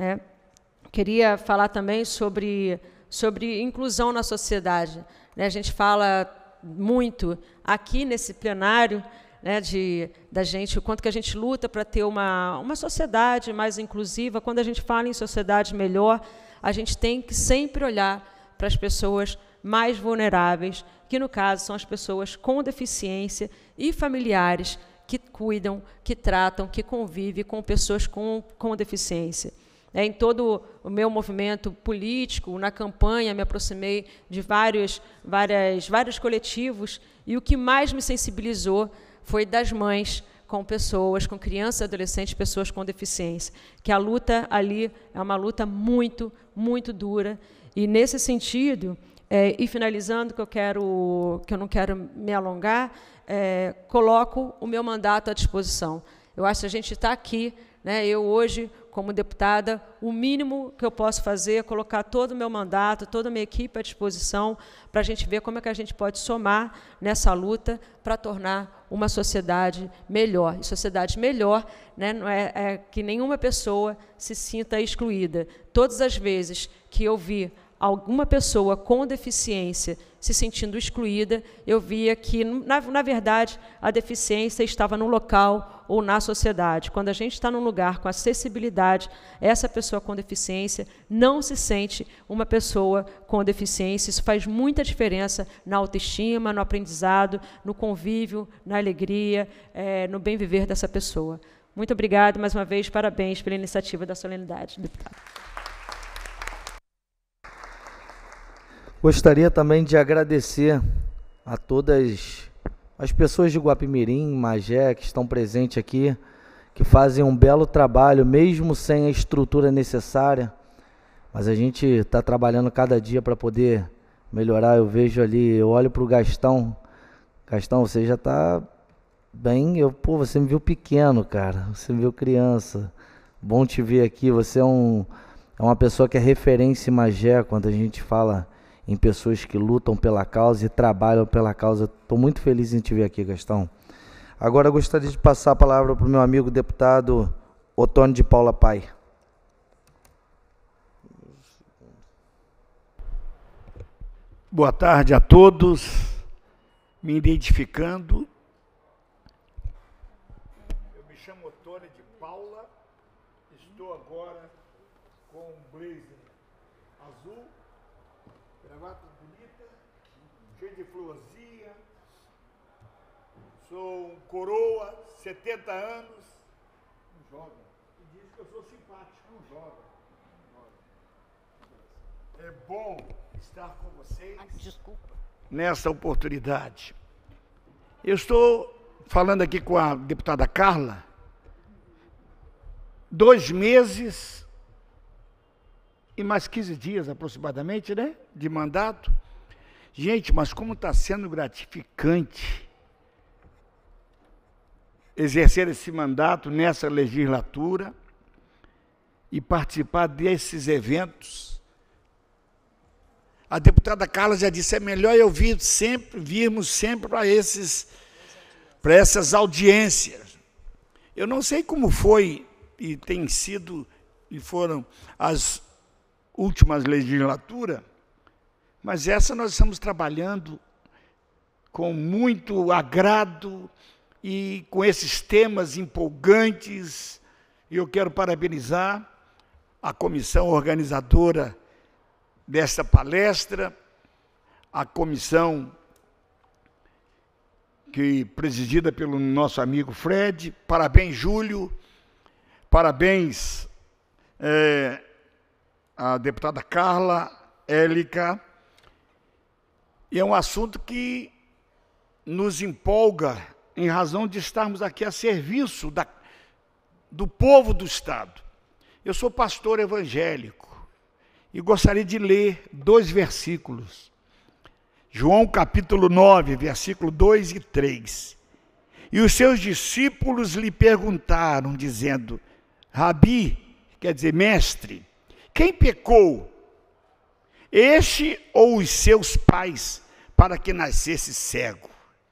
Queria falar também sobre inclusão na sociedade. A gente fala muito aqui nesse plenário, da gente, o quanto que a gente luta para ter uma sociedade mais inclusiva. Quando a gente fala em sociedade melhor, a gente tem que sempre olhar para as pessoas mais vulneráveis, que no caso são as pessoas com deficiência e familiares que cuidam, que tratam, que convivem com pessoas com deficiência. Em todo o meu movimento político, na campanha, me aproximei de vários coletivos, e o que mais me sensibilizou foi das mães com pessoas, com crianças, adolescentes, pessoas com deficiência, que a luta ali é uma luta muito, muito dura. E, nesse sentido, e finalizando, que eu não quero me alongar, coloco o meu mandato à disposição. Eu acho que a gente está aqui, eu hoje, como deputada, o mínimo que eu posso fazer é colocar todo o meu mandato, toda a minha equipe à disposição, para a gente ver como é que a gente pode somar nessa luta para tornar uma sociedade melhor. E sociedade melhor, não é que nenhuma pessoa se sinta excluída. Todas as vezes que eu vi alguma pessoa com deficiência se sentindo excluída, eu via que, na verdade, a deficiência estava no local ou na sociedade. Quando a gente está num lugar com acessibilidade, essa pessoa com deficiência não se sente uma pessoa com deficiência. Isso faz muita diferença na autoestima, no aprendizado, no convívio, na alegria, no bem viver dessa pessoa. Muito obrigada, mais uma vez, parabéns pela iniciativa da solenidade, deputada. Gostaria também de agradecer a todas as pessoas de Guapimirim, Magé, que estão presentes aqui, que fazem um belo trabalho, mesmo sem a estrutura necessária, mas a gente está trabalhando cada dia para poder melhorar. Eu vejo ali, eu olho para o Gastão. Gastão, você já está bem... você me viu pequeno, cara, você me viu criança. Bom te ver aqui, você é um É uma pessoa que é referência em Magé quando a gente fala em pessoas que lutam pela causa e trabalham pela causa. Estou muito feliz em te ver aqui, Gastão. Agora eu gostaria de passar a palavra para o meu amigo deputado Otônio de Paula Pai. Boa tarde a todos. Me identificando. Eu me chamo Otônio de Paula. Estou agora com um blazer azul, gravata bonita, cheio de florzinha. Sou um coroa, 70 anos. Não joga. E diz que eu sou simpático. Não joga. É bom estar com vocês. Desculpa. Nessa oportunidade. Eu estou falando aqui com a deputada Carla, 2 meses e mais 15 dias aproximadamente, né, de mandato. Gente, mas como está sendo gratificante exercer esse mandato nessa legislatura e participar desses eventos. A deputada Carla já disse, é melhor eu virmos sempre para essas audiências. Eu não sei como foi e tem sido, e foram as últimas legislaturas, mas essa nós estamos trabalhando com muito agrado e com esses temas empolgantes. E eu quero parabenizar a comissão organizadora desta palestra, a comissão presidida pelo nosso amigo Fred. Parabéns, Júlio. Parabéns à deputada Carla, Élica. E é um assunto que nos empolga em razão de estarmos aqui a serviço do povo do Estado. Eu sou pastor evangélico e gostaria de ler 2 versículos. João capítulo 9, versículo 2 e 3. E os seus discípulos lhe perguntaram, dizendo, Rabi, quer dizer, mestre, quem pecou, este ou os seus pais, para que nascesse cego?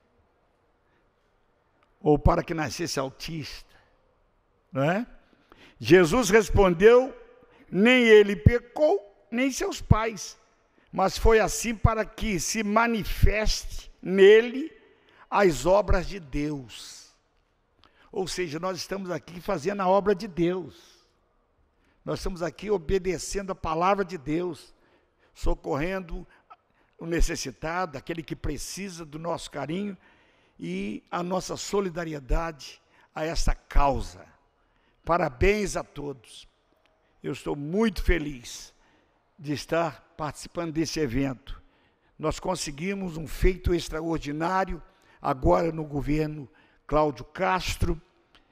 Ou para que nascesse autista? Não é? Jesus respondeu, nem ele pecou, nem seus pais, mas foi assim para que se manifeste nele as obras de Deus. Ou seja, nós estamos aqui fazendo a obra de Deus. Nós estamos aqui obedecendo a palavra de Deus, socorrendo o necessitado, aquele que precisa do nosso carinho e a nossa solidariedade a essa causa. Parabéns a todos. Eu estou muito feliz de estar participando desse evento. Nós conseguimos um feito extraordinário agora no governo Cláudio Castro.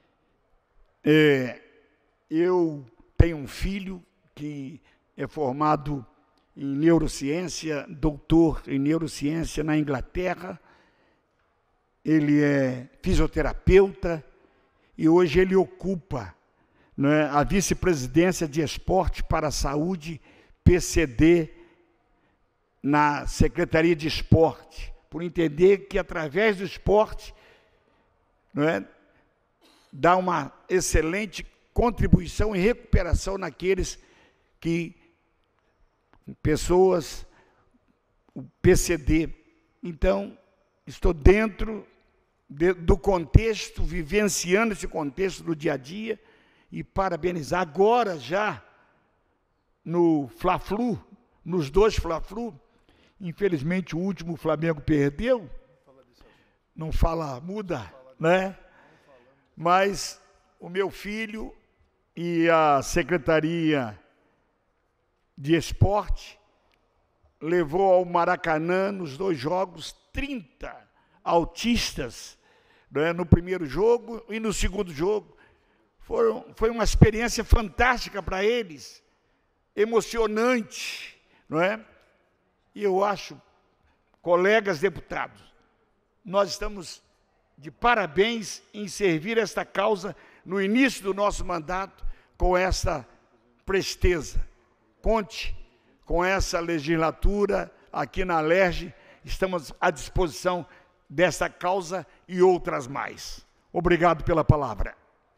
Eu tenho um filho que é formado em neurociência, doutor em neurociência na Inglaterra. Ele é fisioterapeuta e hoje ele ocupa, né, a vice-presidência de Esporte para a Saúde, PCD, na Secretaria de Esporte, por entender que através do esporte, né, dá uma excelente contribuição e recuperação naqueles que, pessoas, o PCD. Então, estou dentro do contexto, vivenciando esse contexto do dia a dia, e parabenizar agora já no Fla-Flu, nos 2 Fla-Flu. Infelizmente o último o Flamengo perdeu, não fala, muda, né? Mas o meu filho e a Secretaria de Esporte levou ao Maracanã, nos 2 jogos, 30 autistas, né, no primeiro jogo e no segundo jogo. Foi uma experiência fantástica para eles, emocionante, não é? E eu acho, colegas deputados, nós estamos de parabéns em servir esta causa no início do nosso mandato com essa presteza. ponte com essa legislatura aqui na Alerj. Estamos à disposição dessa causa e outras mais. Obrigado pela palavra.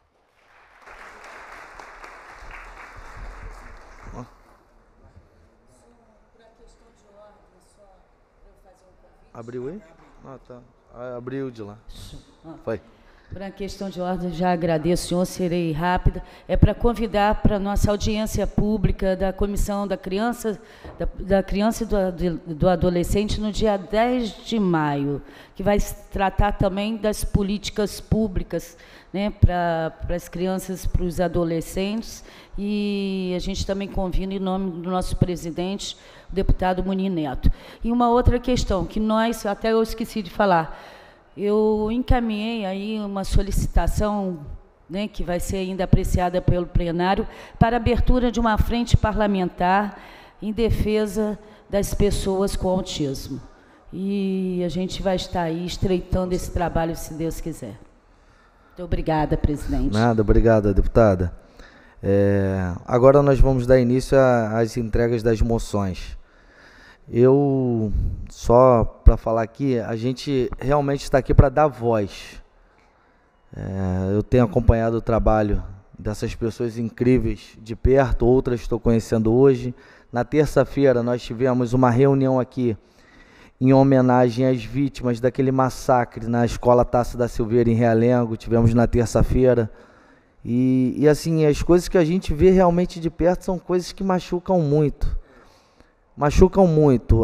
Abriu aí? Ah, tá. Abriu de lá. Foi. Para a questão de ordem, já agradeço, senhor, serei rápida. É para convidar para a nossa audiência pública da Comissão da Criança, da Criança e do Adolescente no dia 10 de maio, que vai se tratar também das políticas públicas, né, para as crianças, para os adolescentes, e a gente também convida em nome do nosso presidente, o deputado Munir Neto. E uma outra questão, que nós, até eu esqueci de falar, eu encaminhei aí uma solicitação, né, que vai ser ainda apreciada pelo plenário, para a abertura de uma frente parlamentar em defesa das pessoas com autismo. E a gente vai estar aí estreitando esse trabalho, se Deus quiser. Muito obrigada, presidente. Nada, obrigada, deputada. Agora nós vamos dar início às entregas das moções. Eu, só para falar aqui, a gente realmente está aqui para dar voz. Eu tenho acompanhado o trabalho dessas pessoas incríveis de perto, outras estou conhecendo hoje. Na terça-feira nós tivemos uma reunião aqui em homenagem às vítimas daquele massacre na Escola Tasso da Silveira, em Realengo, tivemos na terça-feira. E assim, as coisas que a gente vê realmente de perto são coisas que machucam muito. Machucam muito.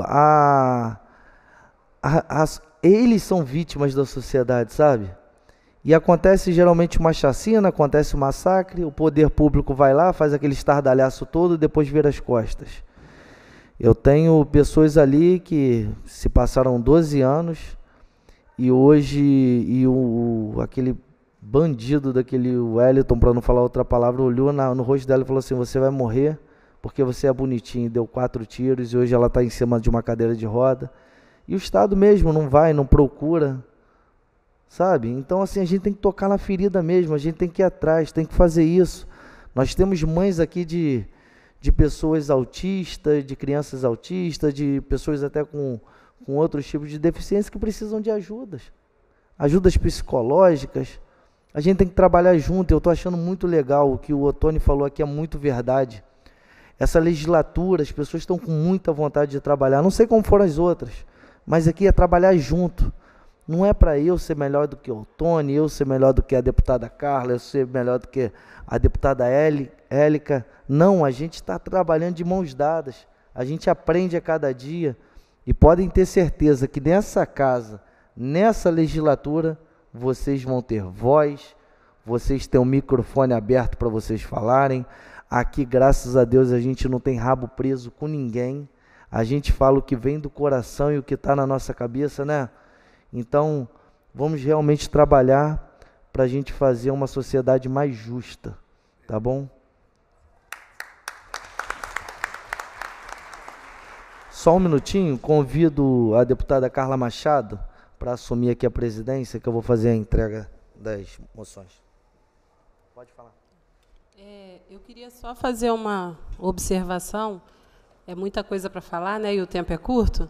Eles são vítimas da sociedade, sabe? E acontece geralmente uma chacina, acontece um massacre, o poder público vai lá, faz aquele estardalhaço todo e depois vira as costas. Eu tenho pessoas ali que se passaram 12 anos e hoje aquele bandido daquele Wellington, para não falar outra palavra, olhou no rosto dela e falou assim: você vai morrer porque você é bonitinho, deu 4 tiros e hoje ela está em cima de uma cadeira de roda. E o Estado mesmo não vai, não procura, sabe? Então assim, a gente tem que tocar na ferida mesmo, a gente tem que ir atrás, tem que fazer isso. Nós temos mães aqui de pessoas autistas, de crianças autistas, de pessoas até com outros tipos de deficiência que precisam de ajudas psicológicas. A gente tem que trabalhar junto. Eu estou achando muito legal o que o Ottoni falou aqui, é muito verdade. Essa legislatura, as pessoas estão com muita vontade de trabalhar, não sei como foram as outras, mas aqui é trabalhar junto. Não é para eu ser melhor do que o Ottoni, eu ser melhor do que a deputada Carla, eu ser melhor do que a deputada Élica. Não, a gente está trabalhando de mãos dadas, a gente aprende a cada dia, e podem ter certeza que nessa casa, nessa legislatura, vocês vão ter voz, vocês têm um microfone aberto para vocês falarem. Aqui, graças a Deus, a gente não tem rabo preso com ninguém, a gente fala o que vem do coração e o que está na nossa cabeça, né? Então, vamos realmente trabalhar para a gente fazer uma sociedade mais justa, tá bom? Só um minutinho, convido a deputada Carla Machado para assumir aqui a presidência, que eu vou fazer a entrega das moções. Pode falar. Eu queria só fazer uma observação, é muita coisa para falar, né, e o tempo é curto.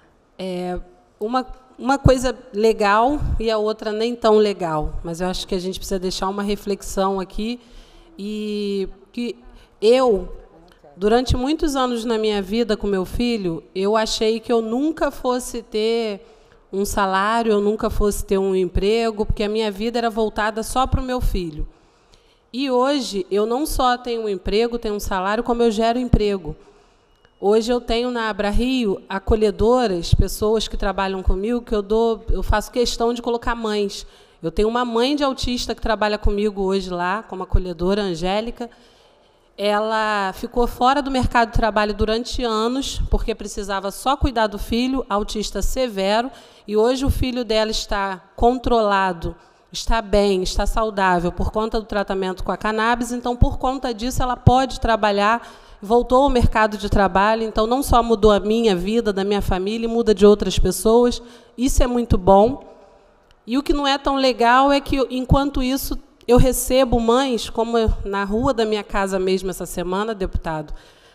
Uma coisa legal e a outra nem tão legal, mas eu acho que a gente precisa deixar uma reflexão aqui, e que eu, durante muitos anos na minha vida com meu filho, eu achei que eu nunca fosse ter um salário, eu nunca fosse ter um emprego, porque a minha vida era voltada só para o meu filho. E hoje eu não só tenho um emprego, tenho um salário, como eu gero emprego. Hoje eu tenho na AbraRio acolhedoras, pessoas que trabalham comigo, que eu faço questão de colocar mães. Eu tenho uma mãe de autista que trabalha comigo hoje lá, como acolhedora, Angélica. Ela ficou fora do mercado de trabalho durante anos, porque precisava só cuidar do filho, autista severo, e hoje o filho dela está controlado, está bem, está saudável por conta do tratamento com a cannabis, então, por conta disso, ela pode trabalhar, voltou ao mercado de trabalho, então, não só mudou a minha vida, da minha família, muda de outras pessoas, isso é muito bom. E o que não é tão legal é que, enquanto isso, eu recebo mães, como na rua da minha casa mesmo essa semana, deputado,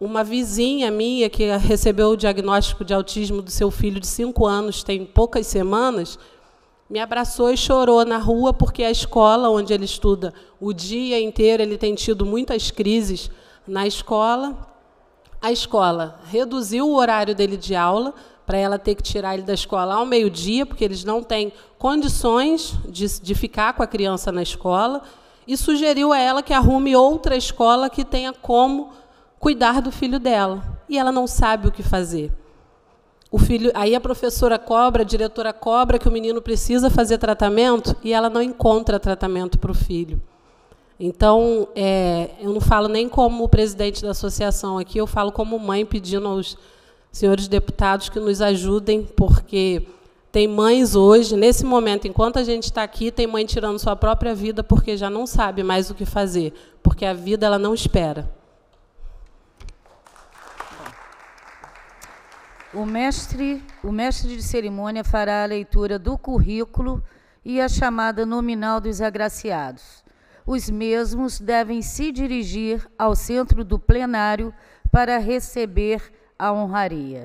uma vizinha minha que recebeu o diagnóstico de autismo do seu filho de 5 anos, tem poucas semanas, me abraçou e chorou na rua, porque a escola onde ele estuda o dia inteiro, ele tem tido muitas crises na escola. A escola reduziu o horário dele de aula, para ela ter que tirar ele da escola ao meio-dia, porque eles não têm condições de ficar com a criança na escola, e sugeriu a ela que arrume outra escola que tenha como cuidar do filho dela. E ela não sabe o que fazer. Aí a professora cobra, a diretora cobra que o menino precisa fazer tratamento e ela não encontra tratamento para o filho. Então, eu não falo nem como presidente da associação aqui, eu falo como mãe, pedindo aos senhores deputados que nos ajudem, porque tem mães hoje, nesse momento, enquanto a gente está aqui, tem mãe tirando sua própria vida porque já não sabe mais o que fazer, porque a vida ela não espera. O mestre de cerimônia fará a leitura do currículo e a chamada nominal dos agraciados. Os mesmos devem se dirigir ao centro do plenário para receber a honraria.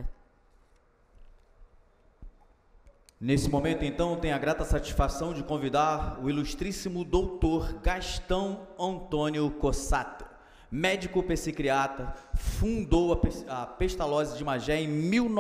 Nesse momento, então, tenho a grata satisfação de convidar o ilustríssimo doutor Gastão Antônio Cossato, médico psiquiatra, fundou a Pestalozzi de Magé em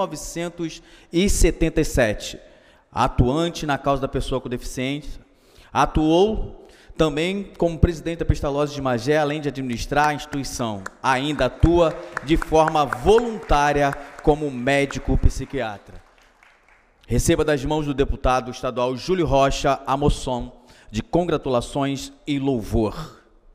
1977. Atuante na causa da pessoa com deficiência, atuou também como presidente da Pestalozzi de Magé, além de administrar a instituição. Ainda atua de forma voluntária como médico psiquiatra. Receba das mãos do deputado estadual Júlio Rocha a moção de congratulações e louvor.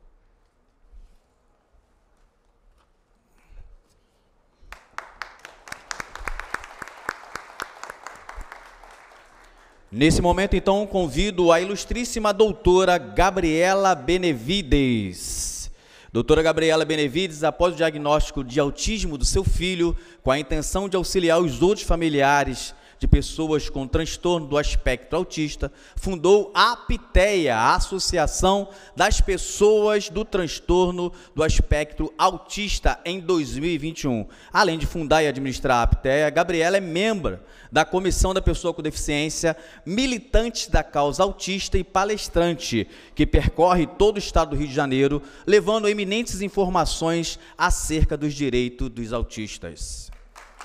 Nesse momento, então, convido a ilustríssima doutora Gabriela Benevides. Doutora Gabriela Benevides, após o diagnóstico de autismo do seu filho, com a intenção de auxiliar os outros familiares de pessoas com transtorno do espectro autista, fundou a APTEA, a Associação das Pessoas do Transtorno do Espectro Autista, em 2021. Além de fundar e administrar a APTEA, Gabriela é membro da Comissão da Pessoa com Deficiência, militante da causa autista e palestrante, que percorre todo o estado do Rio de Janeiro, levando eminentes informações acerca dos direitos dos autistas.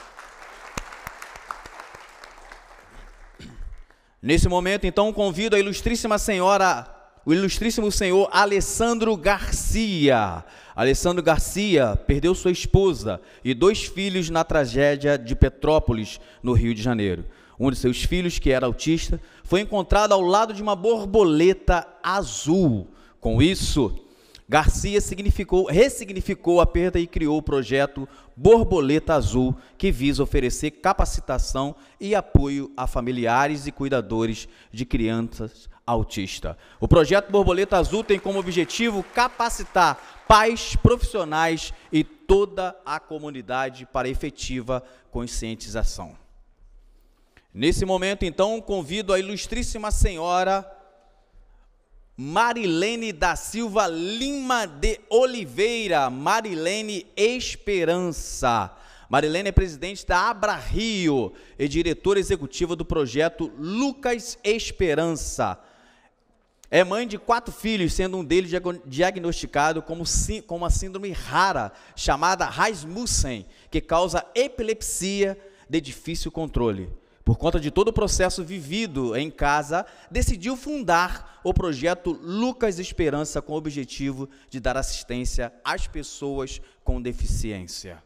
Nesse momento, então, convido a ilustríssima senhora, o ilustríssimo senhor Alessandro Garcia. Alessandro Garcia perdeu sua esposa e 2 filhos na tragédia de Petrópolis, no Rio de Janeiro. Um de seus filhos, que era autista, foi encontrado ao lado de uma borboleta azul. Com isso, Garcia ressignificou a perda e criou o projeto Borboleta Azul, que visa oferecer capacitação e apoio a familiares e cuidadores de crianças autistas. O projeto Borboleta Azul tem como objetivo capacitar pais, profissionais e toda a comunidade para efetiva conscientização. Nesse momento, então, convido a ilustríssima senhora Marilene da Silva Lima de Oliveira, Marilene Esperança. Marilene é presidente da Abra Rio e diretora executiva do projeto Lucas Esperança. É mãe de 4 filhos, sendo um deles diagnosticado com uma síndrome rara, chamada Rasmussen, que causa epilepsia de difícil controle. Por conta de todo o processo vivido em casa, decidiu fundar o projeto Lucas Esperança, com o objetivo de dar assistência às pessoas com deficiência.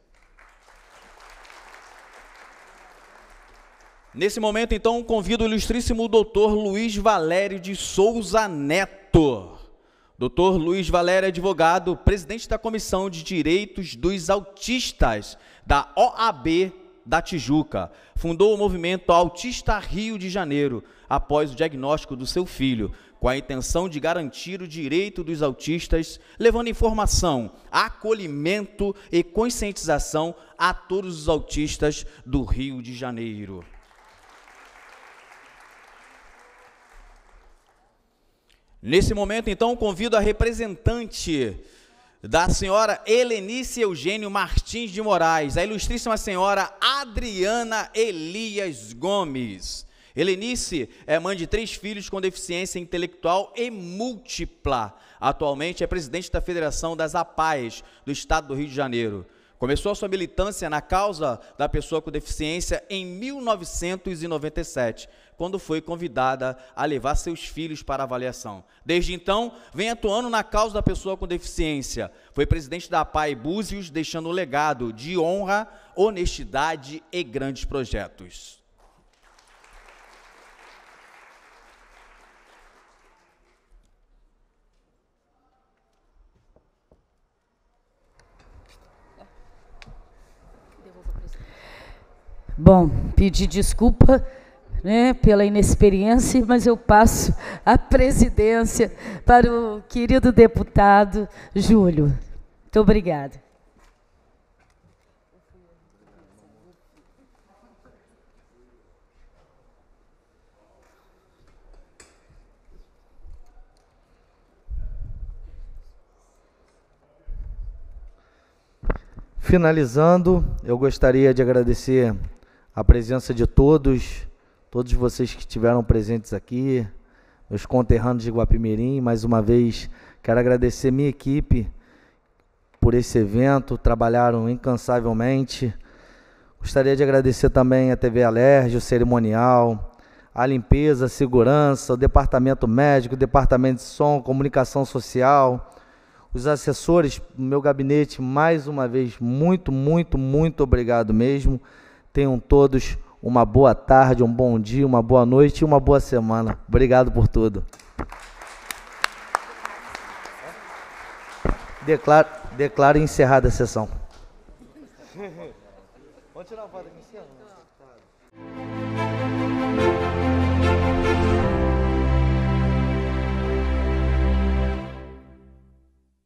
Nesse momento, então, convido o ilustríssimo doutor Luiz Valério de Souza Neto. Doutor Luiz Valério é advogado, presidente da Comissão de Direitos dos Autistas da OAB da Tijuca. Fundou o movimento Autista Rio de Janeiro, após o diagnóstico do seu filho, com a intenção de garantir o direito dos autistas, levando informação, acolhimento e conscientização a todos os autistas do Rio de Janeiro. Nesse momento, então, convido a representante da senhora Helenice Eugênio Martins de Moraes, a ilustríssima senhora Adriana Elias Gomes. Helenice é mãe de 3 filhos com deficiência intelectual e múltipla. Atualmente é presidente da Federação das APAES do Estado do Rio de Janeiro. Começou a sua militância na causa da pessoa com deficiência em 1997, quando foi convidada a levar seus filhos para avaliação. Desde então, vem atuando na causa da pessoa com deficiência. Foi presidente da APAE Búzios, deixando um legado de honra, honestidade e grandes projetos. Bom, pedir desculpa, né, pela inexperiência, mas eu passo a presidência para o querido deputado Júlio. Muito obrigada. Finalizando, eu gostaria de agradecer a presença de todos vocês que estiveram presentes aqui, meus conterrâneos de Guapimirim. Mais uma vez, quero agradecer minha equipe por esse evento, trabalharam incansavelmente. Gostaria de agradecer também a TV Alerj, o cerimonial, a limpeza, a segurança, o departamento médico, o departamento de som, comunicação social, os assessores do meu gabinete. Mais uma vez, muito, muito, muito obrigado mesmo. Tenham todos uma boa tarde, um bom dia, uma boa noite e uma boa semana. Obrigado por tudo. Declaro encerrada a sessão. Vamos tirar uma foto aqui em cima?